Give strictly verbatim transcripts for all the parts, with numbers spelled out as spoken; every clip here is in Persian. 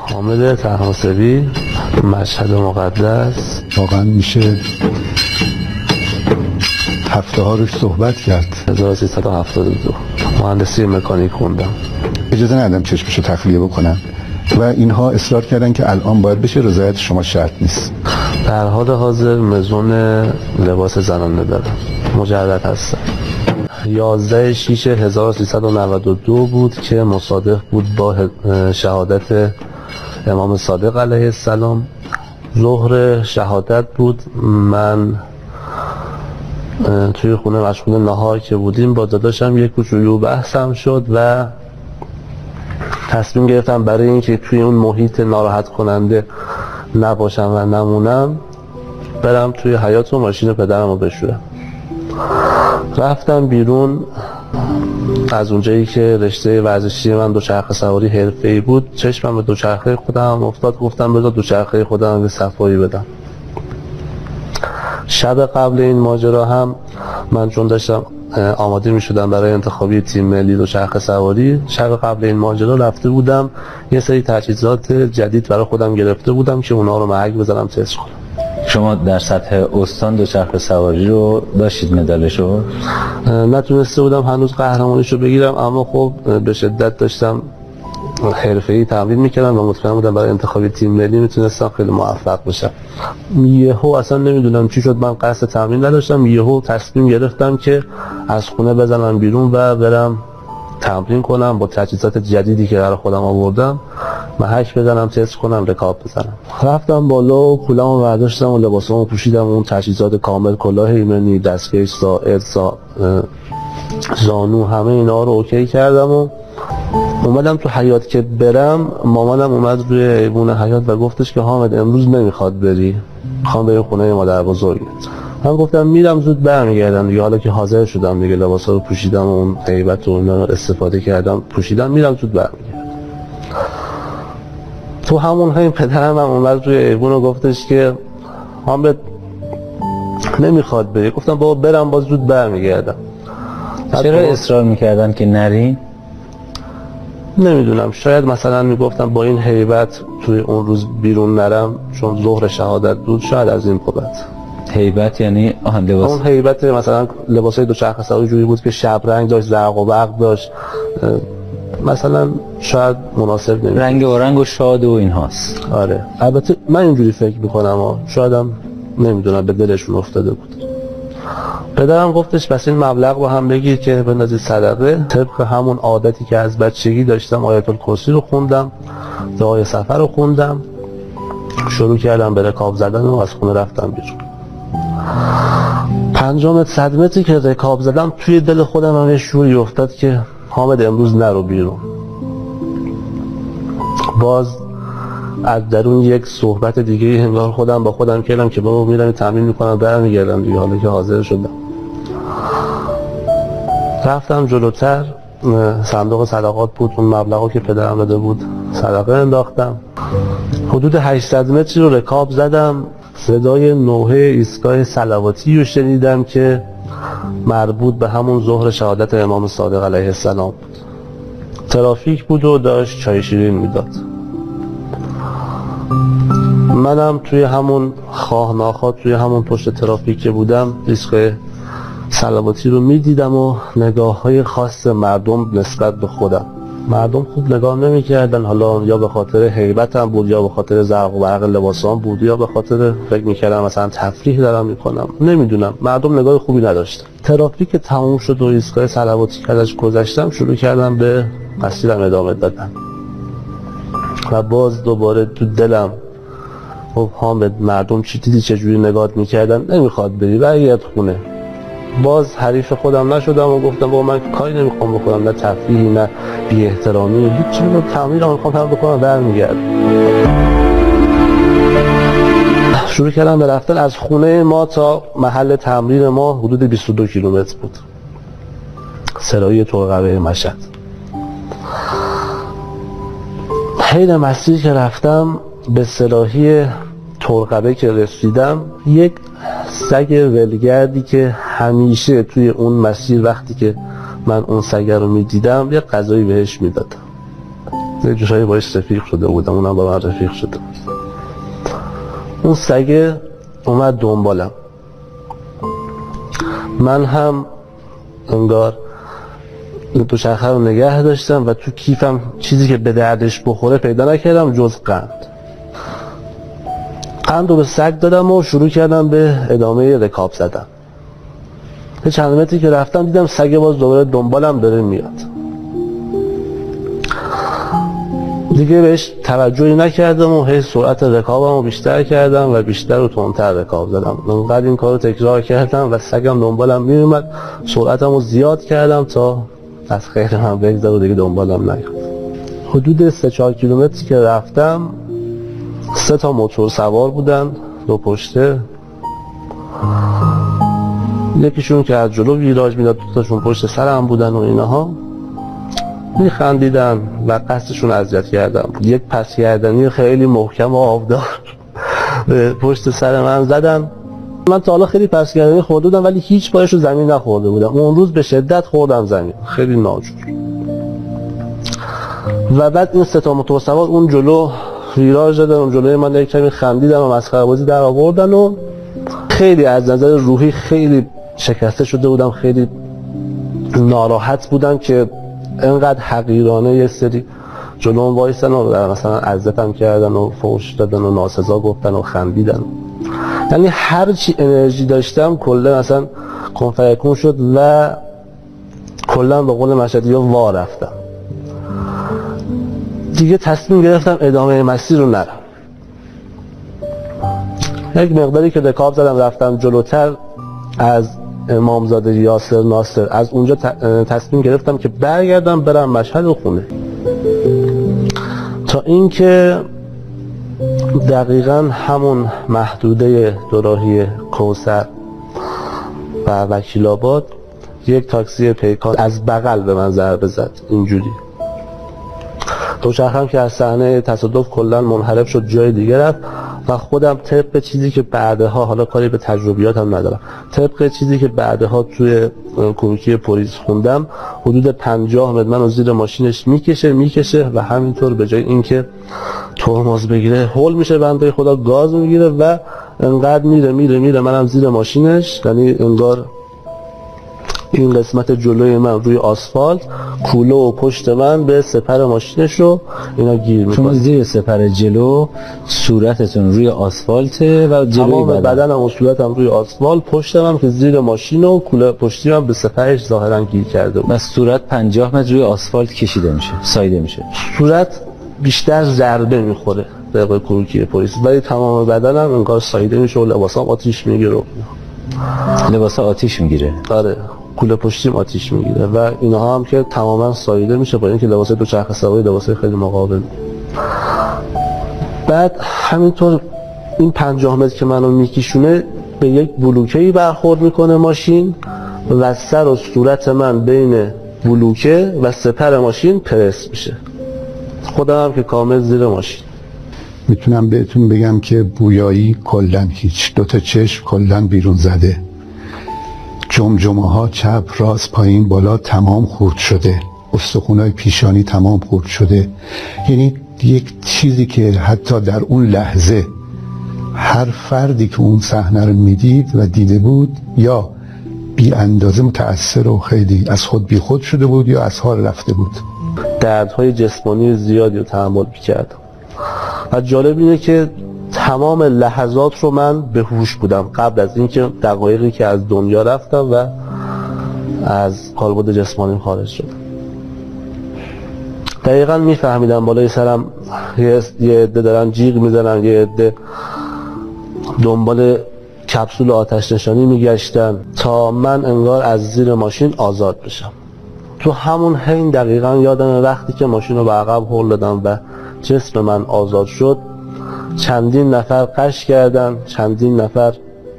حامد طهاسبی، مشهد مقدس. واقعا میشه هفته ها روش صحبت کرد. هزار و سیصد و هفتاد و دو مهندسی مکانیک خوندم. اجازه ندادم چشمشو تخلیه بکنم و اینها اصرار کردن که الان باید بشه، رضایت شما شرط نیست. در حال حاضر مزون لباس زنانه دارم، مجرد هستم. یازده شیش هزار و سیصد و نود و دو بود که مصادف بود با شهادت امام صادق علیه السلام. ظهر شهادت بود. من توی خونه مشغول نهار که بودیم با داداشم یک کوچولو بحثم شد و تصمیم گرفتم برای اینکه توی اون محیط ناراحت کننده نباشم و نمونم برم توی حیاط و ماشین پدرم رو بشورم. رفتم بیرون. از اونجایی که رشته ورزشی من دوچرخه سواری حرفه‌ای بود، چشمم به دوچرخه خودم افتاد. گفتم بذار دوچرخه خودم به صفایی بدم. شب قبل این ماجرا هم من چون داشتم آماده می شدم برای انتخابی تیم ملی دوچرخه سواری، شب قبل این ماجرا رفته بودم یه سری تجهیزات جدید برای خودم گرفته بودم که اونا رو محک بزنم تست کنم. شما در سطح استان دوچرخه سواری رو داشتید مدالشو؟ نتونسته بودم هنوز قهرمانیشو بگیرم، اما خب به شدت داشتم حرفه‌ای تمرین میکردم و مطمئن بودم برای انتخابی تیم ملی میتونستم خیلی موفق بشم. یهو اصلا نمیدونم چی شد، من قصد تمرین نداشتم، یهو تصمیم گرفتم که از خونه بزنم بیرون و برم تمرین کنم با تجهیزات جدیدی که برای خودم آوردم، محک بزنم، تست کنم، رکاب بزنم. رفتم بالا و کولامو برداشتم و لباسامو پوشیدم، اون تجهیزات کامل، کلاه ایمنی، دستکش، ساعد، سا... زانو، همه اینا رو اوکی کردم و اومدم تو حیاط که برم. مامانم اومد روی ایوون حیاط و گفتش که حامد امروز نمیخواد بری، میخوام بریم خونه مادر بزرگت. من گفتم میرم زود برمیگردم دیگه، حالا که حاضر شدم دیگه، لباسا رو پوشیدم و اون هیبت و اونا رو استفاده کردم پوشیدم، میرم زود برمیگردم. تو همون همین پدرم هم اومد روی ایوون و گفتش که حامد نمیخواد بری. گفتم بابا برم باز زود برمیگردم. چرا اصرار میکردن که نری؟ نمیدونم، شاید مثلا میگفتم با این هیبت توی اون روز بیرون نرم چون ظهر شهادت بود، شاید از این بابت. هیبت یعنی آهن لباس؟ اون هیبت مثلا لباسای دوچرخه سواری جوری بود که شب رنگ داشت، زرق و برق داشت، مثلا شاید مناسب نمیشه. رنگ و رنگ و شاد و این هاست. آره البته من اینجوری فکر میکنم، شایدم نمیدونم به دلشون افتاده بود. پدرم گفتش پس این مبلغ با هم بگیر که بندازید صدقه. طبق همون عادتی که از بچگی داشتم آیت الکرسی رو خوندم، دعای سفر رو خوندم، شروع کردم به رکاب زدن و از خونه رفتم بیرون. پنجم صد متری که رکاب زدم توی دل خودم هم یه شوری افتاد که حامد امروز نرو بیرون. باز از درون یک صحبت دیگه انگار خودم با خودم کردم که بابا میرم تمرین میکنم برمیگردم دیگه، حالا که حاضر شدم. رفتم جلوتر، صندوق صدقات بود، اون مبلغی که پدرم داده بود صدقه انداختم. حدود هشتصد متری رو رکاب زدم. صدای نوحه ایستگاه صلواتی رو شنیدم که مربوط به همون ظهر شهادت امام صادق علیه السلام بود. ترافیک بود و داشت چای شیرین میداد. منم توی همون خواه ناخواه توی همون پشت ترافیک که بودم ایستگاه صلواتی رو میدیدم و نگاه های خاص مردم نسبت به خودم. مردم خوب نگاه نمی کردن، حالا یا به خاطر هیبتم بود یا به خاطر زرق و برق لباسام بود یا به خاطر فکر میکردم مثلا تفریح دارم میکنم، نمیدونم. مردم نگاه خوبی نداشتن. ترافیک تموم شد و ایستگاه صلواتی که ازش گذشتم، شروع کردم به مسیرم ادامه دادن و باز دوباره تو دلم خب حامد مردم چی دیدی چجوری نگاهت میکردن، نمیخواد بری برگرد خونه. باز حریف خودم نشدم و گفتم با من کاری نمیخوام بکنم، نه تفریحی نه بی احترامی، هیچ رو تمرین رو میخوام بکنم برمیگردم. شروع کردم به رفتن. از خونه ما تا محل تمرین ما حدود بیست و دو کیلومتر بود، سرایی ترقبه مشهد. حین مسیر که رفتم به سراحی ترقبه که رسیدم، یک سگ ولگردی که همیشه توی اون مسیر وقتی که من اون سگ رو میدیدم یه غذایی بهش میدادم. یه جوشایی باش رفیق شده بودم، اونم با من رفیق شده. اون سگه اومد دنبالم، من هم انگار دوچرخه رو نگه داشتم و تو کیفم چیزی که به دردش بخوره پیدا نکردم جز قند. قند رو به سگ دادم و شروع کردم به ادامه رکاب زدن. یه چند متری که رفتم دیدم سگ باز دوباره دنبالم داره میاد. دیگه بهش توجهی نکردم و هی سرعت رکابم رو بیشتر کردم و بیشتر و تندتر رکاب زدم. انقدر این کار رو تکرار کردم و سگم دنبالم میومد، سرعتم رو زیاد کردم تا از خیر من بگذر و دیگه دنبالم نیاد. حدود سه چهار کیلومتری که رفتم سه تا موتور سوار بودن، دو پشته، یکیشون که از جلو ویراج میداد، دو تاشون پشت سرم بودن و اینها میخندیدن و قصدشون اذیت کردن بود. یک پس گردنی خیلی محکم و آبدار به پشت سر من زدن. من تا حالا خیلی پس گردنی خورده بودم ولی هیچ بارش رو زمین نخورده بودم. اون روز به شدت خوردم زمین، خیلی ناجور. و بعد این سه تا موتور سوار اون جلو ویراژ دادن، اون جلوی من یک کمی خندیدن و مسخره بازی در آوردن و خیلی از نظر روحی خیلی شکسته شده بودم، خیلی ناراحت بودم که اینقدر حقیرانه یه سری جلوم وایسن و مثلا عزتم کردن و فحش دادن و ناسزا گفتن و خندیدن. یعنی هر چی انرژی داشتم کلا مثلا کنفرکون شد و کلا به قول مشهدی ها وا رفتم. دیگه تصمیم گرفتم ادامه مسیر رو نرم. یک مقداری که رکاب زدم رفتم جلوتر از امامزاده یاسر ناصر، از اونجا تصمیم گرفتم که برگردم برم مشهد و خونه. تا اینکه دقیقاً همون محدوده دوراهی کوثر و وکیل آباد یک تاکسی پیکان از بغل به من ضربه زد. اینجوری دوچرخه‌ام که از صحنه تصادف کلاً منحرف شد، جای دیگه رفت و خودم طبق چیزی که بعدها، حالا کاری به تجربیاتم ندارم، طبق چیزی که بعدها توی کروکی پلیس خوندم حدود پنجاه متر منو زیر ماشینش میکشه میکشه و همینطور به جای اینکه ترمز بگیره هول میشه بنده خدا، گاز میگیره و انقدر میره میره میره منم زیر ماشینش. یعنی انگار این قسمت جلوی من روی آسفالت، کوله و پشت من به سپر ماشینش رو اینا گیر میکنه. شما زیر سپر جلو، صورتتون روی آسفالته و جلوی بدن. بدنم و صورتم روی آسفالت، پشتم هم که زیر ماشین و کوله پشتی من به سپرش ظاهرا گیر کرده بود. و صورت پنجاه متر روی آسفالت کشیده میشه، سایده میشه. صورت بیشتر ضربه میخوره به کروکی پلیس ولی تمام بدنم انگار سایده میشه و لباسام آتیش میگیره. لباس آتیش میگیره؟ آره، کوله پشتیم آتیش میگیره و اینها هم که تماما سایده میشه با اینکه لباس دو چرخ سواری لباس خیلی مقابل. بعد همینطور این پنجاه متر که منو میکشونه به یک بلوکه‌ای برخورد میکنه ماشین و سر و صورت من بین بلوکه و سپر ماشین پرس میشه، خودم هم که کامل زیر ماشین. میتونم بهتون بگم که بویایی کلن هیچ، دوتا چشم کلن بیرون زده، جمجمه ها چپ راست پایین بالا تمام خورد شده، استخونای پیشانی تمام خورد شده. یعنی یک چیزی که حتی در اون لحظه هر فردی که اون صحنه رو میدید و دیده بود یا بی اندازه متأثر و خیلی از خود بی خود شده بود یا از حال رفته بود. دردهای جسمانی زیادی رو تحمل می‌کردم و جالب اینه که تمام لحظات رو من به هوش بودم قبل از اینکه دقایقی که از دنیا رفتم و از کالبد جسمانیم خارج شدم. دقیقا میفهمیدم بالای سرم یه عده دارن جیغ میزنن، یه عده دنبال کپسول آتش نشانی میگشتن تا من انگار از زیر ماشین آزاد بشم. تو همون حین دقیقا یادم وقتی که ماشین رو به عقب هل دادم و جسم من آزاد شد، چندین نفر قش کردن، چندین نفر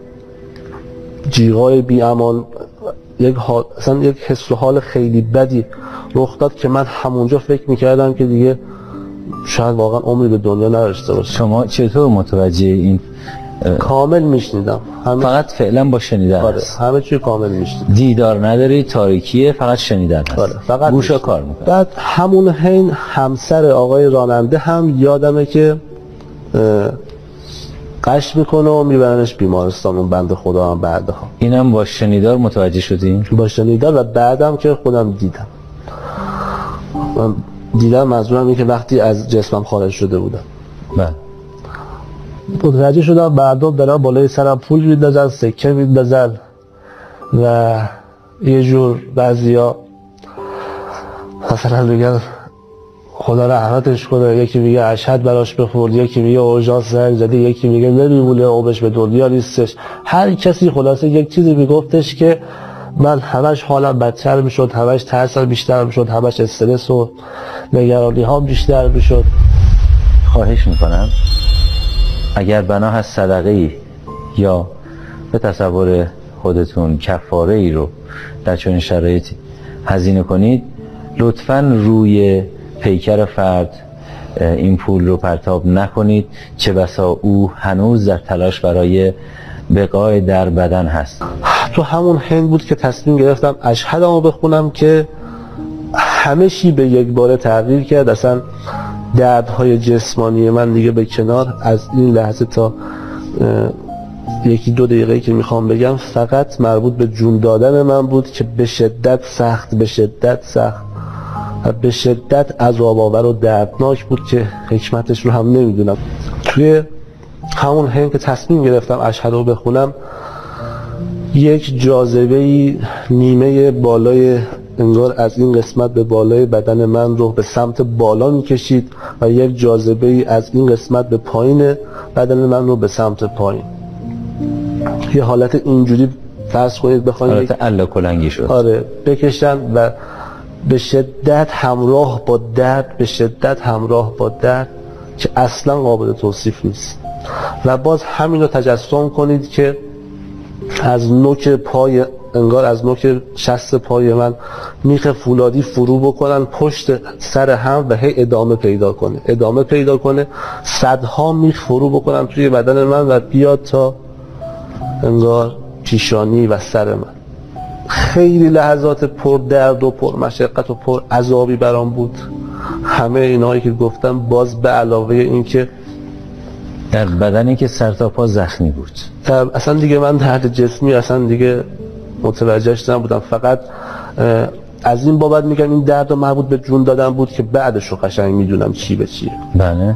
جیغای بی امان، یک حال، اصلا یک حس و حال خیلی بدی رخ داد که من همونجا فکر میکردم که دیگه شاید واقعا عمری به دنیا نداشته باشم. شما چطور متوجه این کامل میشنیدم، فقط فعلا با شنیدن آره هست. همه چی کامل میشنیدم. دیدار نداری، تاریکیه، فقط شنیدن هست. آره فقط گوشا کار میکنه. بعد همون حین همسر آقای راننده هم یادمه که قش میکنه و میبرنش بیمارستان، اون بنده خدا هم بعدها. اینم با شنیدار متوجه شدین؟ با شنیدار و بعدم که خودم دیدم. من دیدم منظورم اینه که وقتی از جسمم خارج شده بودم. بله. متوجه شدم مردم دارن بالای سرم پول میندازن، سکه میندازن و یه جور بعضیا مثلا میگن خدا رحمتش کنه، یکی میگه اشهد براش بخورد، یکی میگه اورژانس زنگ زده، یکی میگه نمیمونه عمرش به دنیا نیستش. هر کسی خلاصه یک چیزی میگفتش که من همش حالم بدتر میشد، همش ترسم بیشتر میشد، همش استرس و نگرانی ها بیشتر میشد. خواهش میکنم اگر بنا هست صدقه ای یا به تصور خودتون کفاره ای رو در چنین شرایطی هزینه کنید، لطفاً روی پیکر فرد این پول رو پرتاب نکنید، چه بسا او هنوز در تلاش برای بقای در بدن هست. تو همون حین بود که تصمیم گرفتم اشهدمو بخونم که همه چی به یک باره تغییر کرد. اصلا دردهای جسمانی من دیگه به کنار، از این لحظه تا یکی دو دقیقه که میخوام بگم فقط مربوط به جون دادن من بود که به شدت سخت، به شدت سخت و به شدت عذاب آور و دردناک بود که حکمتش رو هم نمیدونم. توی همون حین که تصمیم گرفتم اشهد رو بخونم، یک جاذبه نیمه بالای انگار از این قسمت به بالای بدن من رو به سمت بالا میکشید و یک جاذبه از این قسمت به پایین بدن من رو به سمت پایین. یه حالت اینجوری فرض کنید بخواید حالت الا کلنگی شد. آره بکشن و به شدت همراه با درد، به شدت همراه با درد که اصلا قابل توصیف نیست. و باز همین رو تجسم کنید که از نوک پای، انگار از نوک شست پای من میخ فولادی فرو بکنن پشت سر هم و هی ادامه پیدا کنه ادامه پیدا کنه صدها میخ فرو بکنن توی بدن من و بیاد تا انگار پیشانی و سر من. خیلی لحظات پر درد و پر مشقت و پر عذابی برام بود. همه اینایی که گفتم باز به علاوه این که در بدنی که سر تا پا زخمی بود. اصلا دیگه من درد جسمی اصلا دیگه متوجهش نبودم. فقط از این بابت میگم این درد مربوط به جون دادن بود که بعدش رو قشنگ میدونم چی به چیه. بله.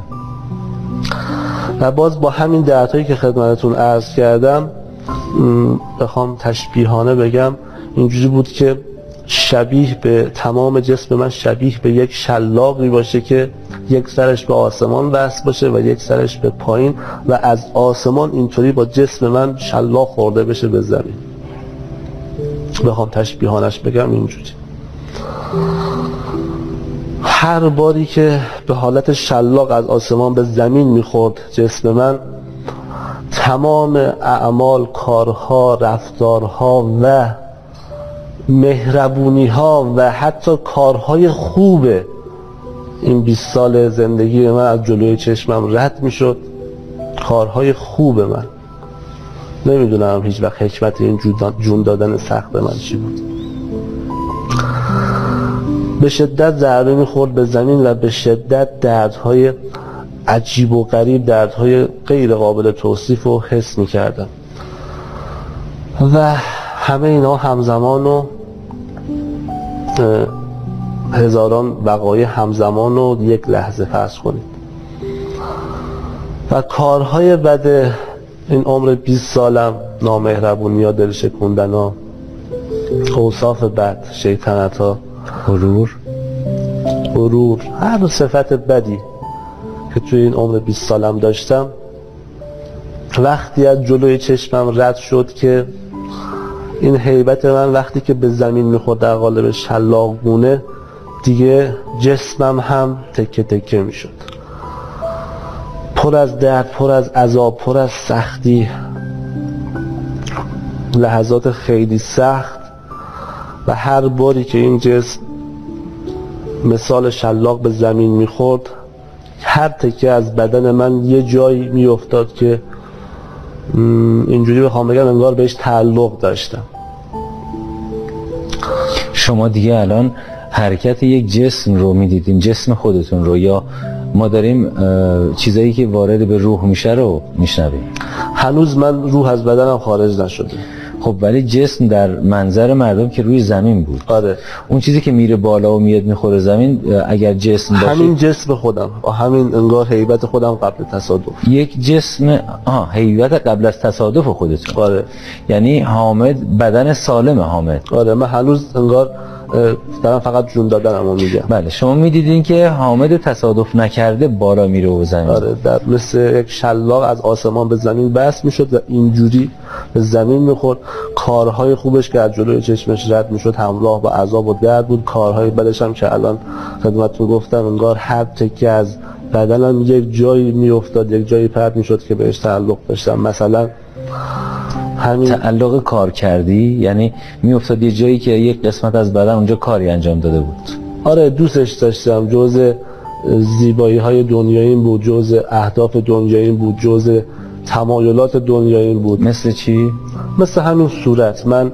و باز با همین دردهایی که خدمتتون عرض کردم بخوام تشبیهانه بگم اینجوری بود که شبیه به تمام جسم من شبیه به یک شلاقی باشه که یک سرش به آسمان وصل باشه و یک سرش به پایین و از آسمان اینطوری با جسم من شلاق خورده بشه به زمین. بخوام تشبیهانش بگم اینجوری. هر باری که به حالت شلاق از آسمان به زمین میخورد جسم من، تمام اعمال، کارها، رفتارها و مهربونی ها و حتی کارهای خوب این بیست سال زندگی من از جلوی چشمم رد میشد. کارهای خوب من، نمیدونم هیچ وقت حکمت این جون دادن سخت من چی بود. به شدت ضربه میخورد به زمین و به شدت دردهای عجیب و غریب، دردهای غیر قابل توصیف رو حس میکردم و همه اینا همزمان و هزاران وقایع همزمان و یک لحظه فرض کنید. و کارهای بد این عمر بیست سالم، نامهربونی ها، دل شکوندن ها، اوصاف بد، شیطنت ها، غرور غرور، هر صفت بدی که توی این عمر بیست سالم داشتم وقتی از جلوی چشمم رد شد که این هیبت من وقتی که به زمین میخورد در قالب شلاقگونه دیگه جسمم هم تکه تکه میشد، پر از درد، پر از عذاب، پر از سختی، لحظات خیلی سخت. و هر باری که این جسم مثال شلاق به زمین میخورد هر تکه از بدن من یه جایی میافتاد که اینجوری بخوام بگم انگار بهش تعلق داشتم. شما دیگه الان حرکت یک جسم رو میدیدین، جسم خودتون رو، یا ما داریم چیزایی که وارد به روح میشه رو میشنویم؟ هنوز من روح از بدنم خارج نشده. خب ولی جسم در منظر مردم که روی زمین بود. آره. اون چیزی که میره بالا و میاد میخوره زمین، اگر جسم باشه، همین جسم خودم، همین انگار هیبت خودم قبل تصادف. یک جسم آه هیبت قبل از تصادف خودتون. آره. یعنی حامد بدن سالم حامد. آره. من هنوز انگار دارم فقط جون دادنمو میگم. بله. شما میدیدین که حامد تصادف نکرده بالا میره و زمین. آره. در مثل یک شلاق از آسمان به زمین بس میشد و اینجوری به زمین میخورد. کارهای خوبش که از جلوی چشمش رد میشد همراه با عذاب و درد بود. کارهای بدش هم که الان خدمتتون گفتم انگار هر تکه از بدنم یک جایی میافتاد، یک جایی پرت میشد که بهش تعلق داشتم. مثلا همین تعلق کار کردی، یعنی میافتاد یه جایی که یک قسمت از بدن اونجا کاری انجام داده بود. آره. دوستش داشتم. جزء زیبایی های دنیاییم بود، جزء اهداف دنیاییم بود، جزء تمایلات دنیاییم بود. مثل چی؟ مثل همین صورت. من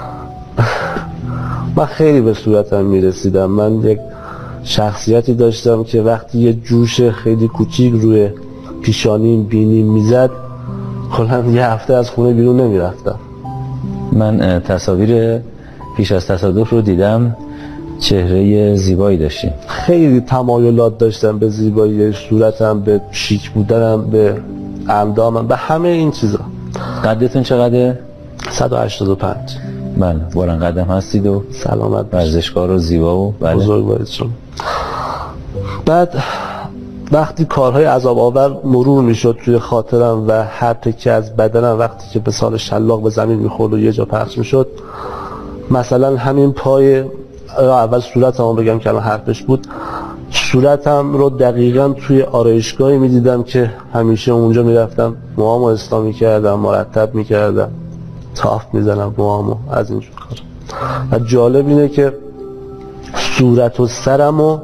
من خیلی به صورتم میرسیدم. من یک شخصیتی داشتم که وقتی یه جوش خیلی کوچیک روی پیشانیم بینیم میزد کلا یه هفته از خونه بیرون نمیرفتم. من تصاویر پیش از تصادف رو دیدم، چهره زیبایی داشتی. خیلی تمایلات داشتم به زیبایی صورتم، به شیک بودنم، به اندامم، به همه این چیزا. قدتون چقدره؟ صد و هشتاد و پنج. بله. بلند قدم هستید و سلامت ورزشکار و زیبا و بله. بزرگ باید شما. بعد وقتی کارهای عذاب آور مرور میشد توی خاطرم و هر تکه از بدنم وقتی که به سال شلاق به زمین میخورد و یه جا پخش میشد، مثلا همین پای، اول صورتمو بگم که الان حرفش بود، صورتم رو دقیقاً توی آرایشگاهی میدیدم که همیشه اونجا میرفتم موهامو اسلامی کردم، مرتب میکردم، تاف میزنم موهامو، از اینجور کار. و جالب اینه که صورت و سرمو،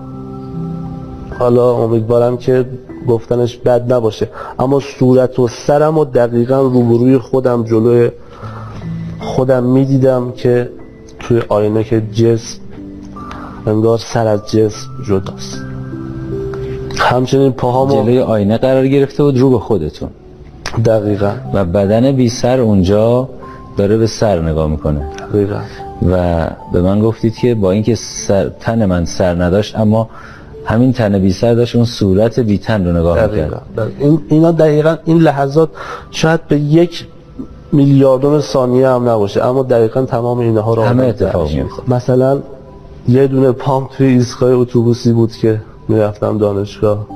حالا امیدوارم که گفتنش بد نباشه، اما صورت و سرمو دقیقاً روبروی خودم جلوی خودم میدیدم که توی آینه که جسم انگار سر از جسم جداست. همچنین پاهامو جلوی آینه قرار گرفته بود رو به خودتون. دقیقاً. و بدن بی سر اونجا داره به سر نگاه میکنه. دقیقاً. و به من گفتید که با اینکه سر، تن من سر نداشت، اما همین تن بی سر داشت اون صورت بی تن رو نگاه میکرد. این اینا دقیقاً این لحظات شاید به یک میلیاردون ثانیه هم نباشه، اما دقیقاً تمام اینها رو همه اتفاق میفته. مثلا یه دونه پام توی ایستگاه اتوبوسی بود که میرفتم دانشگاه،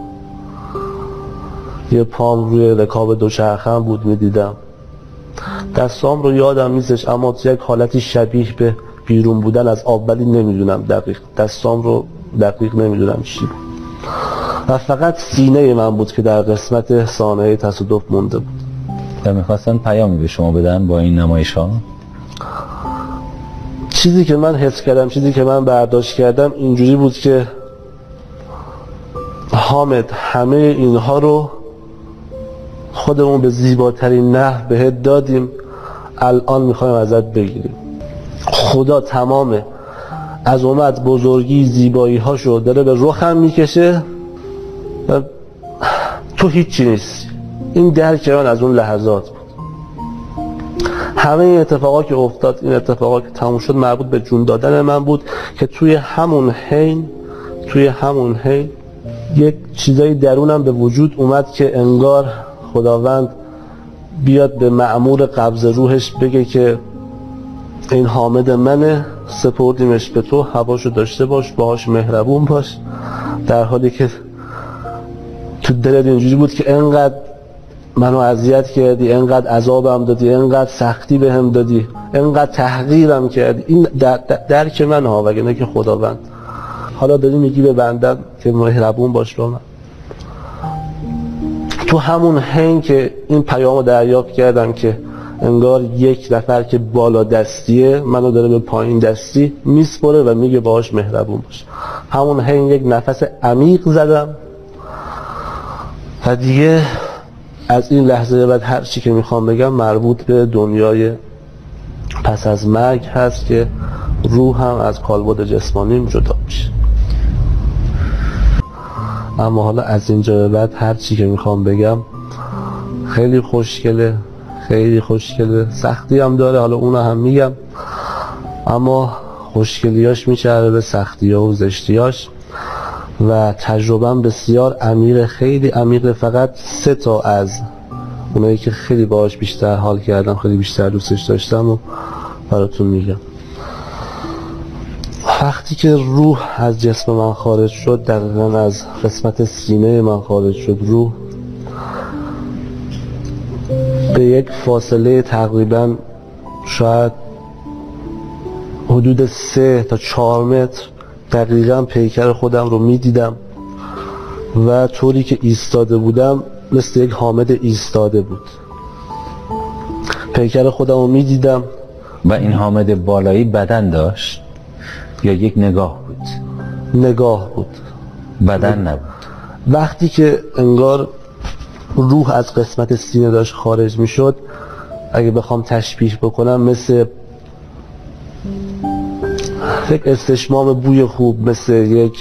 یه پام روی رکاب دوچرخه‌ام بود میدیدم. دستام رو یادم نیستش، اما تو یک حالتی شبیه به بیرون بودن از آب، ولی نمیدونم دقیق دستام رو دقیق نمیدونم چی بود. و فقط سینه من بود که در قسمت سانحه تصادف مونده بود. و میخواستن پیامی به شما بدن با این نمایش ها؟ چیزی که من حس کردم، چیزی که من برداشت کردم اینجوری بود که حامد همه اینها رو خودمون به زیباترین نحو بهت دادیم، الان میخوایم ازت بگیریم. خدا تمام عظمت، بزرگی، زیبایی هاشو داره به رخم میکشه و تو هیچی نیستی. این درک من از اون لحظات بود. همه این اتفاقات که افتاد، این اتفاقات که تموم شد، مربوط به جون دادن من بود که توی همون حین توی همون حین یک چیزایی درونم به وجود اومد که انگار خداوند بیاد به مأمور قبض روحش بگه که این حامد منه، سپردیمش به تو، هواشو داشته باش، باهاش مهربون باش. در حالی که تو دلت اینجوری بود که انقدر منو اذیت کردی، انقدر عذابم دادی، انقدر سختی بهم دادی، انقدر تحقیرم کردی. این درک من ها، وگرنه که خداوند حالا داری میگی به بندم که مهربون باش با من. تو همون حین که این پیامو دریافت کردم که انگار یک نفر که بالا دستیه منو داره به پایین دستی میسپره و میگه باهاش مهربون باش، همون حین یک نفس عمیق زدم و دیگه از این لحظه بعد هر چی که میخوام بگم مربوط به دنیای پس از مرگ هست که روح هم از کالبد جسمانیم جدا میشه. اما حالا از اینجا به بعد هر چی که میخوام بگم خیلی خوشگله، خیلی خوشگله، سختی هم داره، حالا اونو هم میگم، اما خوشگلیاش میچره به سختی‌ها و زشتیاش و تجربه‌ام بسیار عمیق، خیلی عمیق. فقط سه تا از اونایی که خیلی باهاش بیشتر حال کردم، خیلی بیشتر دوستش داشتم و براتون میگم. وقتی که روح از جسم من خارج شد، دقیقاً از قسمت سینه من خارج شد، روح به یک فاصله تقریباً شاید حدود سه تا چهار متر دقیقاً پیکر خودم رو میدیدم و طوری که ایستاده بودم مثل یک حامد ایستاده بود. پیکر خودم رو میدیدم. و این حامد بالایی بدن داشت یا یک نگاه بود؟ نگاه بود، بدن نبود. وقتی که انگار روح از قسمت سینه داشت خارج میشد، اگه بخوام تشبیه بکنم مثل یک استشمام بوی خوب، مثل یک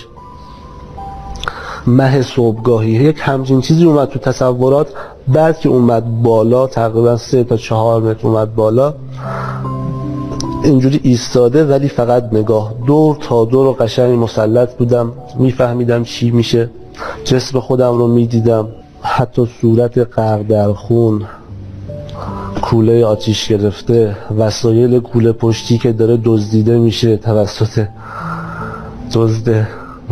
مه صبحگاهی، یک همچین چیزی اومد تو تصورات. بعد که اومد بالا، تقریبا سه تا چهار متر اومد بالا، اینجوری ایستاده ولی فقط نگاه، دور تا دور و قشنگ مسلط بودم، میفهمیدم چی میشه، جسم خودم رو میدیدم، حتی صورت غرق در خون، کوله آتیش گرفته، وسایل کوله پشتی که داره دزدیده میشه توسط دزد.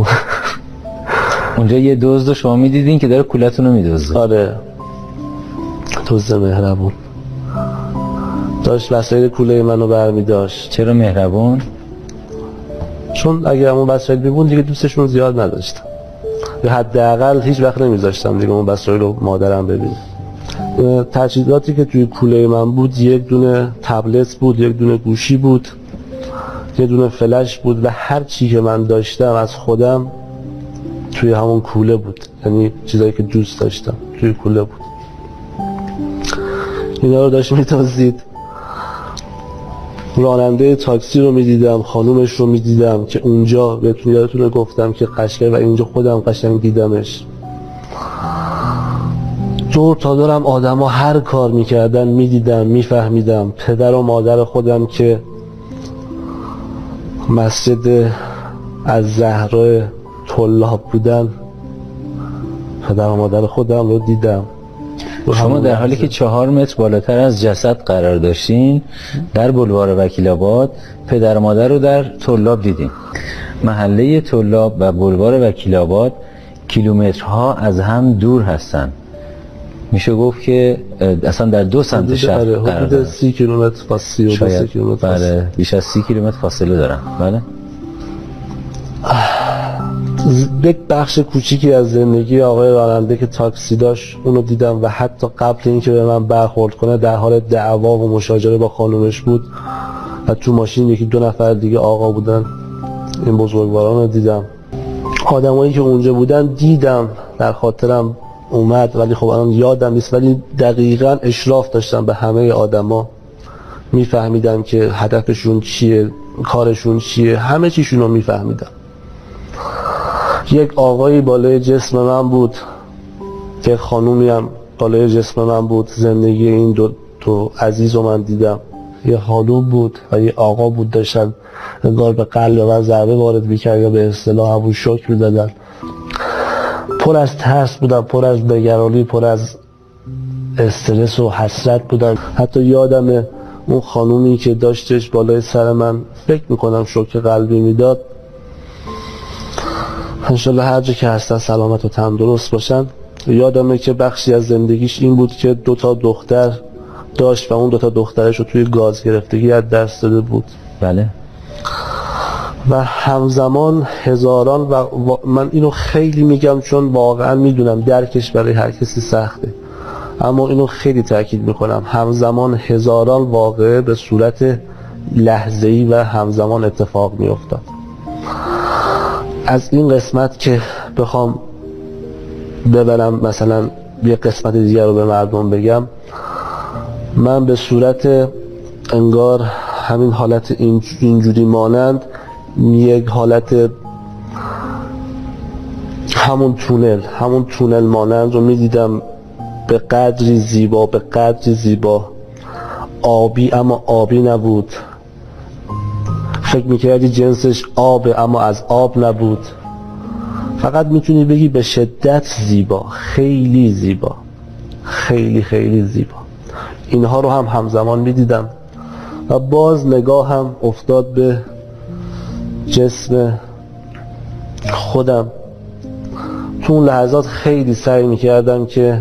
اونجا یه دزد رو شما میدیدین که داره کولتون رو میدزده؟ آره، دزد مهربون داشت وسایل کوله منو برمی داشت. چرا مهربون؟ چون اگه همون وسایل بیبون دیگه دوستشون زیاد نداشتم، یا حداقل هیچ وقت نمیذاشتم دیگه اون وسایل رو مادرم ببینه. تجهیزاتی که توی کوله من بود، یک دونه تبلت بود، یک دونه گوشی بود، یک دونه فلش بود و هر چی که من داشتم از خودم توی همون کوله بود. یعنی چیزایی که دوست داشتم توی کوله بود. اینا رو داشت میتازید. راننده تاکسی رو میدیدم، خانومش رو میدیدم که اونجا بهتون یادتونه گفتم که قشنگ، و اینجا خودم قشنگ دیدمش. دور تا دورم آدم ها هر کار میکردن میدیدم، میفهمیدم. پدر و مادر خودم که مسجد از زهرا طلاب بودن، پدر و مادر خودم رو دیدم. شما در حالی که چهار متر بالاتر از جسد قرار داشتین در بلوار وکیل آباد، پدر و مادر رو در طلاب دیدین. محله طلاب و بلوار وکیل آباد کیلومترها از هم دور هستن. میشه گفت که اصلا در دو سمت شهر قرار دارن. حدود سی کیلومتر با سی و دو کیلومتر. بله، بیش از سی کیلومتر فاصله دارن. بله. یک بخش کوچیکی از زندگی آقای راننده که تاکسی داشت اونو دیدم و حتی قبل اینکه به من برخورد کنه در حال دعوا و مشاجره با خانومش بود و تو ماشین یکی دو نفر دیگه آقا بودن. این بزرگواران رو دیدم. آدمایی که اونجا بودن دیدم، در خاطرم اومد ولی خب الان یادم نیست، ولی دقیقاً اشراف داشتم به همه آدما. میفهمیدم که هدفشون چیه، کارشون چیه، همه چیشون رو میفهمیدم. یک آقایی بالای جسم من بود، یک خانومی هم بالای جسم من بود. زندگی این دو تو عزیز رو من دیدم. یه خانوم بود و یه آقا بود، داشتن انگار به قلب من ضربه وارد میکرد یا به اصطلاح همون شوک میدادن. پر از ترس بودم، پر از نگرانی، پر از استرس و حسرت بودم. حتی یادم اون خانومی که داشتش بالای سر من فکر میکنم شوک قلبی میداد، انشالله هر جا که هستن سلامت و تندرست باشن. یادمه که بخشی از زندگیش این بود که دو تا دختر داشت و اون دو تا دخترش رو توی گاز گرفتگی از دست داده بود. بله. و همزمان هزاران و, و من اینو خیلی میگم چون واقعا میدونم درکش برای هر کسی سخته، اما اینو خیلی تاکید میکنم، همزمان هزاران واقعه به صورت لحظه‌ای و همزمان اتفاق میافتاد. از این قسمت که بخوام ببرم مثلا یه قسمت دیگر رو به مردم بگم، من به صورت انگار همین حالت اینجوری مانند یک حالت همون تونل همون تونل مانند رو میدیدم، به قدری زیبا به قدری زیبا، آبی اما آبی نبود، فکر میکردی جنسش آبه اما از آب نبود، فقط میتونی بگی به شدت زیبا، خیلی زیبا، خیلی خیلی زیبا. اینها رو هم همزمان میدیدم و باز نگاه هم افتاد به جسم خودم. تو اون لحظات خیلی سعی میکردم که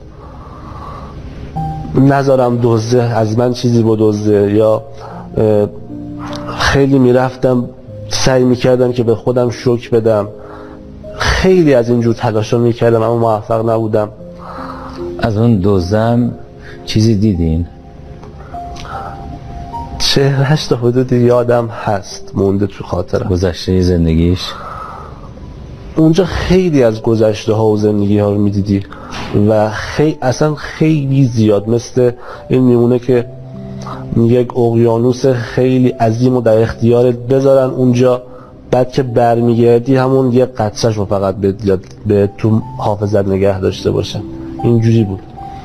نذارم دزده از من چیزی بدزده، یا خیلی میرفتم سعی میکردم که به خودم شوک بدم، خیلی از اینجور تلاشا میکردم اما موفق نبودم. از اون دزدم چیزی دیدین؟ چهرهش تا حدودی یادم هست، مونده تو خاطرم. گذشته زندگیش؟ اونجا خیلی از گذشته ها و زندگی ها رو میدیدی و خیلی اصلا خیلی زیاد، مثل این میمونه که یک اقیانوس خیلی عظیم و در اختیارت بذارن اونجا، بعد که برمیگردی همون یک قطره‌ش رو فقط به, به تو حافظت نگه داشته باشه. اینجوری بود.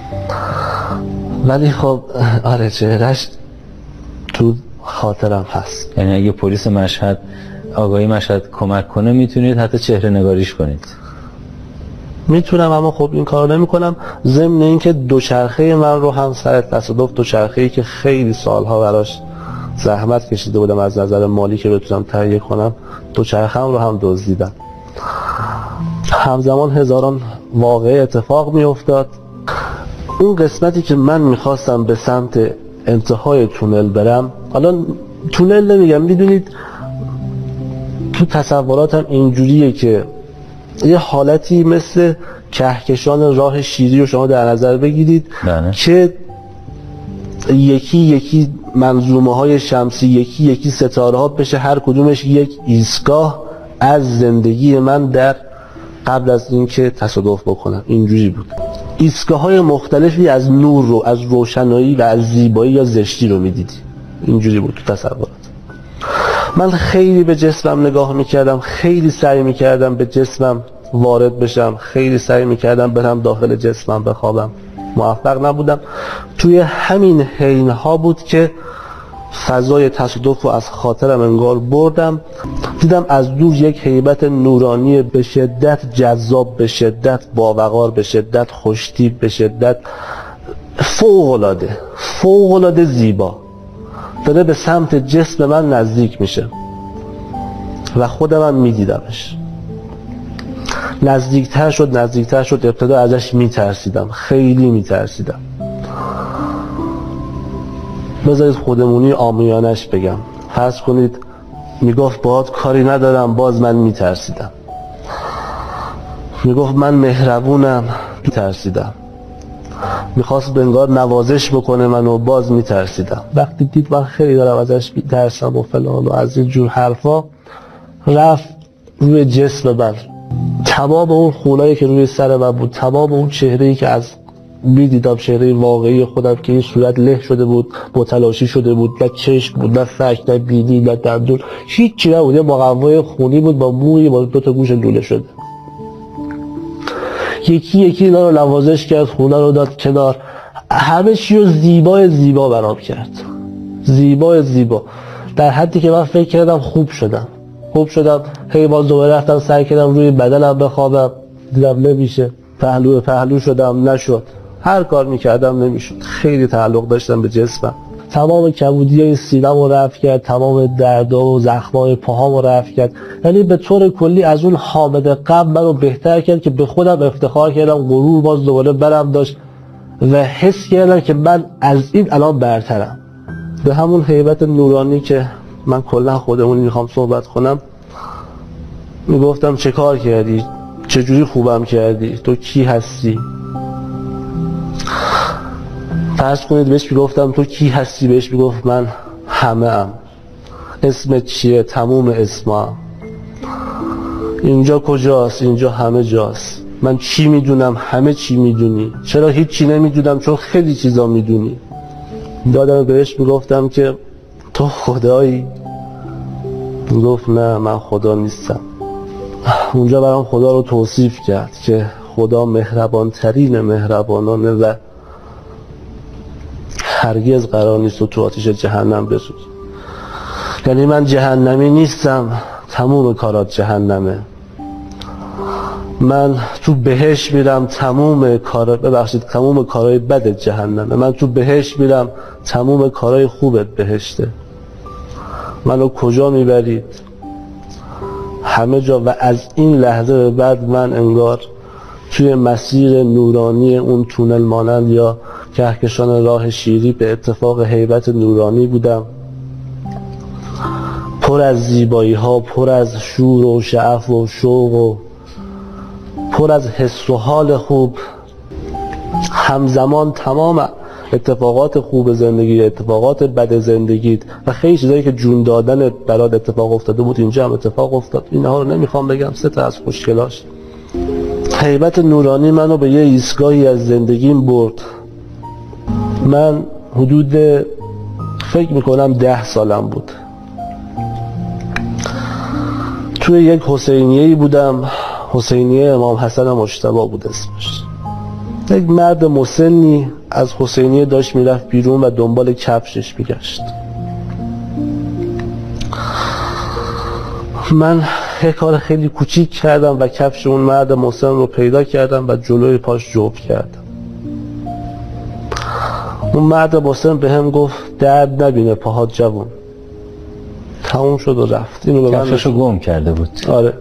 ولی خب آره چهرهش تو خاطرم هست. یعنی اگه پلیس مشهد، آگاهی مشهد کمک کنه میتونید حتی چهره نگاریش کنید؟ میتونم، اما خب این کارو نمی کنم. ضمن اینکه دوچرخه من رو هم سر تصادف، دوچرخه‌ای که خیلی سالها براش زحمت کشیده بودم از نظر مالی که بتونم تهیه کنم، دوچرخه‌ام رو هم دزدیدم. همزمان هزاران واقعه اتفاق می افتاد. اون قسمتی که من میخواستم به سمت انتهای تونل برم، حالا تونل نمیگم، میدونید تو تصوراتم اینجوریه که یه حالتی مثل کهکشان راه شیری رو شما در نظر بگیرید بله. که یکی یکی منظومه های شمسی، یکی یکی ستاره ها بشه، هر کدومش یک ایستگاه از زندگی من در قبل از اینکه تصادف بکنم. اینجوری بود. ایستگاه های مختلفی از نور رو، از روشنایی و از زیبایی یا زشتی رو میدیدی. اینجوری بود تو تصورات. من خیلی به جسمم نگاه میکردم، خیلی سعی میکردم به جسمم وارد بشم، خیلی سعی میکردم برم داخل جسمم بخوابم، موفق نبودم. توی همین حینها بود که فضای تصادف رو از خاطرم انگار بردم. دیدم از دور یک هیبت نورانی به شدت جذاب، به شدت باوقار، به شدت خوشتیپ، به شدت فوق‌العاده فوق‌العاده زیبا داره به سمت جسم من نزدیک میشه و خودم هم میدیدمش. نزدیکتر شد نزدیکتر شد ابتدا ازش میترسیدم، خیلی میترسیدم. بذارید خودمونی عامیانش بگم، فرض کنید میگفت باهات کاری ندارم، باز من میترسیدم. میگفت من مهربونم، میترسیدم. میخواست بنگار نوازش بکنه منو، باز میترسیدم. وقتی دید من خیلی دارم ازش میترسم و فلان و از این جور حرفا، رفت روی جسم من. تمام اون خونایی که روی سر من بود، تمام اون چهره‌ای که از میدیدم، چهره واقعی خودم که این صورت له شده بود، متلاشی شده بود، نه چشم بود، نه فک، نه بینی، نه دندون، هیچی نبود. یه مقوای خونی بود با موی با دو تا گوش لوله شده. یکی یکی اینا رو نوازش کرد، خونه رو داد کنار، همه چی رو زیبای زیبا برام کرد، زیبای زیبا، در حدی که من فکر کردم خوب شدم خوب شدم هی باز دوباره رفتم سعی کردم روی بدنم بخوابم، دیدم نمیشه، پهلو پهلو شدم، نشد، هر کار میکردم نمیشد. خیلی تعلق داشتم به جسمم. تمام کبودیای سینه‌م رو رفع کرد، تمام دردا و زخمای پاهام رو رفع کرد. یعنی به طور کلی از اون حامد قبل منو بهتر کرد که به خودم افتخار کردم، غرور باز دوباره برم داشت و حس کردم که من از این الان برترم. به همون هیبت نورانی که من کلا خودمونی میخوام صحبت کنم، میگفتم چه کار کردی؟ چجوری خوبم کردی؟ تو کی هستی؟ فرض کنید بهش میگفتم تو کی هستی؟ بهش میگفت من همه ام. اسمت چیه؟ تموم اسمم. اینجا کجاست؟ اینجا همه جاست. من چی میدونم؟ همه چی میدونی. چرا هیچی نمیدونم؟ چون خیلی چیزا میدونی. دادم بهش میگفتم که تو خدایی؟ گفت نه من خدا نیستم. اونجا برام خدا رو توصیف کرد که خدا مهربان ترین مهربانانه و هرگز قرار نیست تو آتش جهنم بسوزی. یعنی من جهنمی نیستم، تموم کارات جهنمه. من تو بهشت میرم، تموم کار ببخشید تموم کارهای بد جهنمه. من تو بهشت میرم، تموم کارهای خوبت بهشته. منو کجا میبرید؟ همه جا. و از این لحظه به بعد من انگار توی مسیر نورانی اون تونل مانند یا کهکشان راه شیری به اتفاق هیبت نورانی بودم، پر از زیبایی ها، پر از شور و شعف و شوق و پر از حس و حال خوب. همزمان تمام اتفاقات خوب زندگی، اتفاقات بد زندگیت و خیلی چیزایی که جون دادن برات اتفاق افتاده بود اینجا هم اتفاق افتاد. اینها رو نمیخوام بگم، سه تا از خوشگلاش. هیبت نورانی منو به یه ایستگاهی از زندگیم برد. من حدود فکر میکنم ده سالم بود. توی یک حسینیه‌ای بودم، حسینیه امام حسن مجتبی بود اسمش. یک مرد مسنی از حسینیه داشت میرفت بیرون و دنبال کفشش میگشت. من یک کار خیلی کوچیک کردم و کفش اون مرد مسن رو پیدا کردم و جلوی پاش جفت کردم. اون مرد مسن به هم گفت درد نبینه پاهات جوون. تموم شد و رفت. اینو به من کفششو گم کرده بود. آره.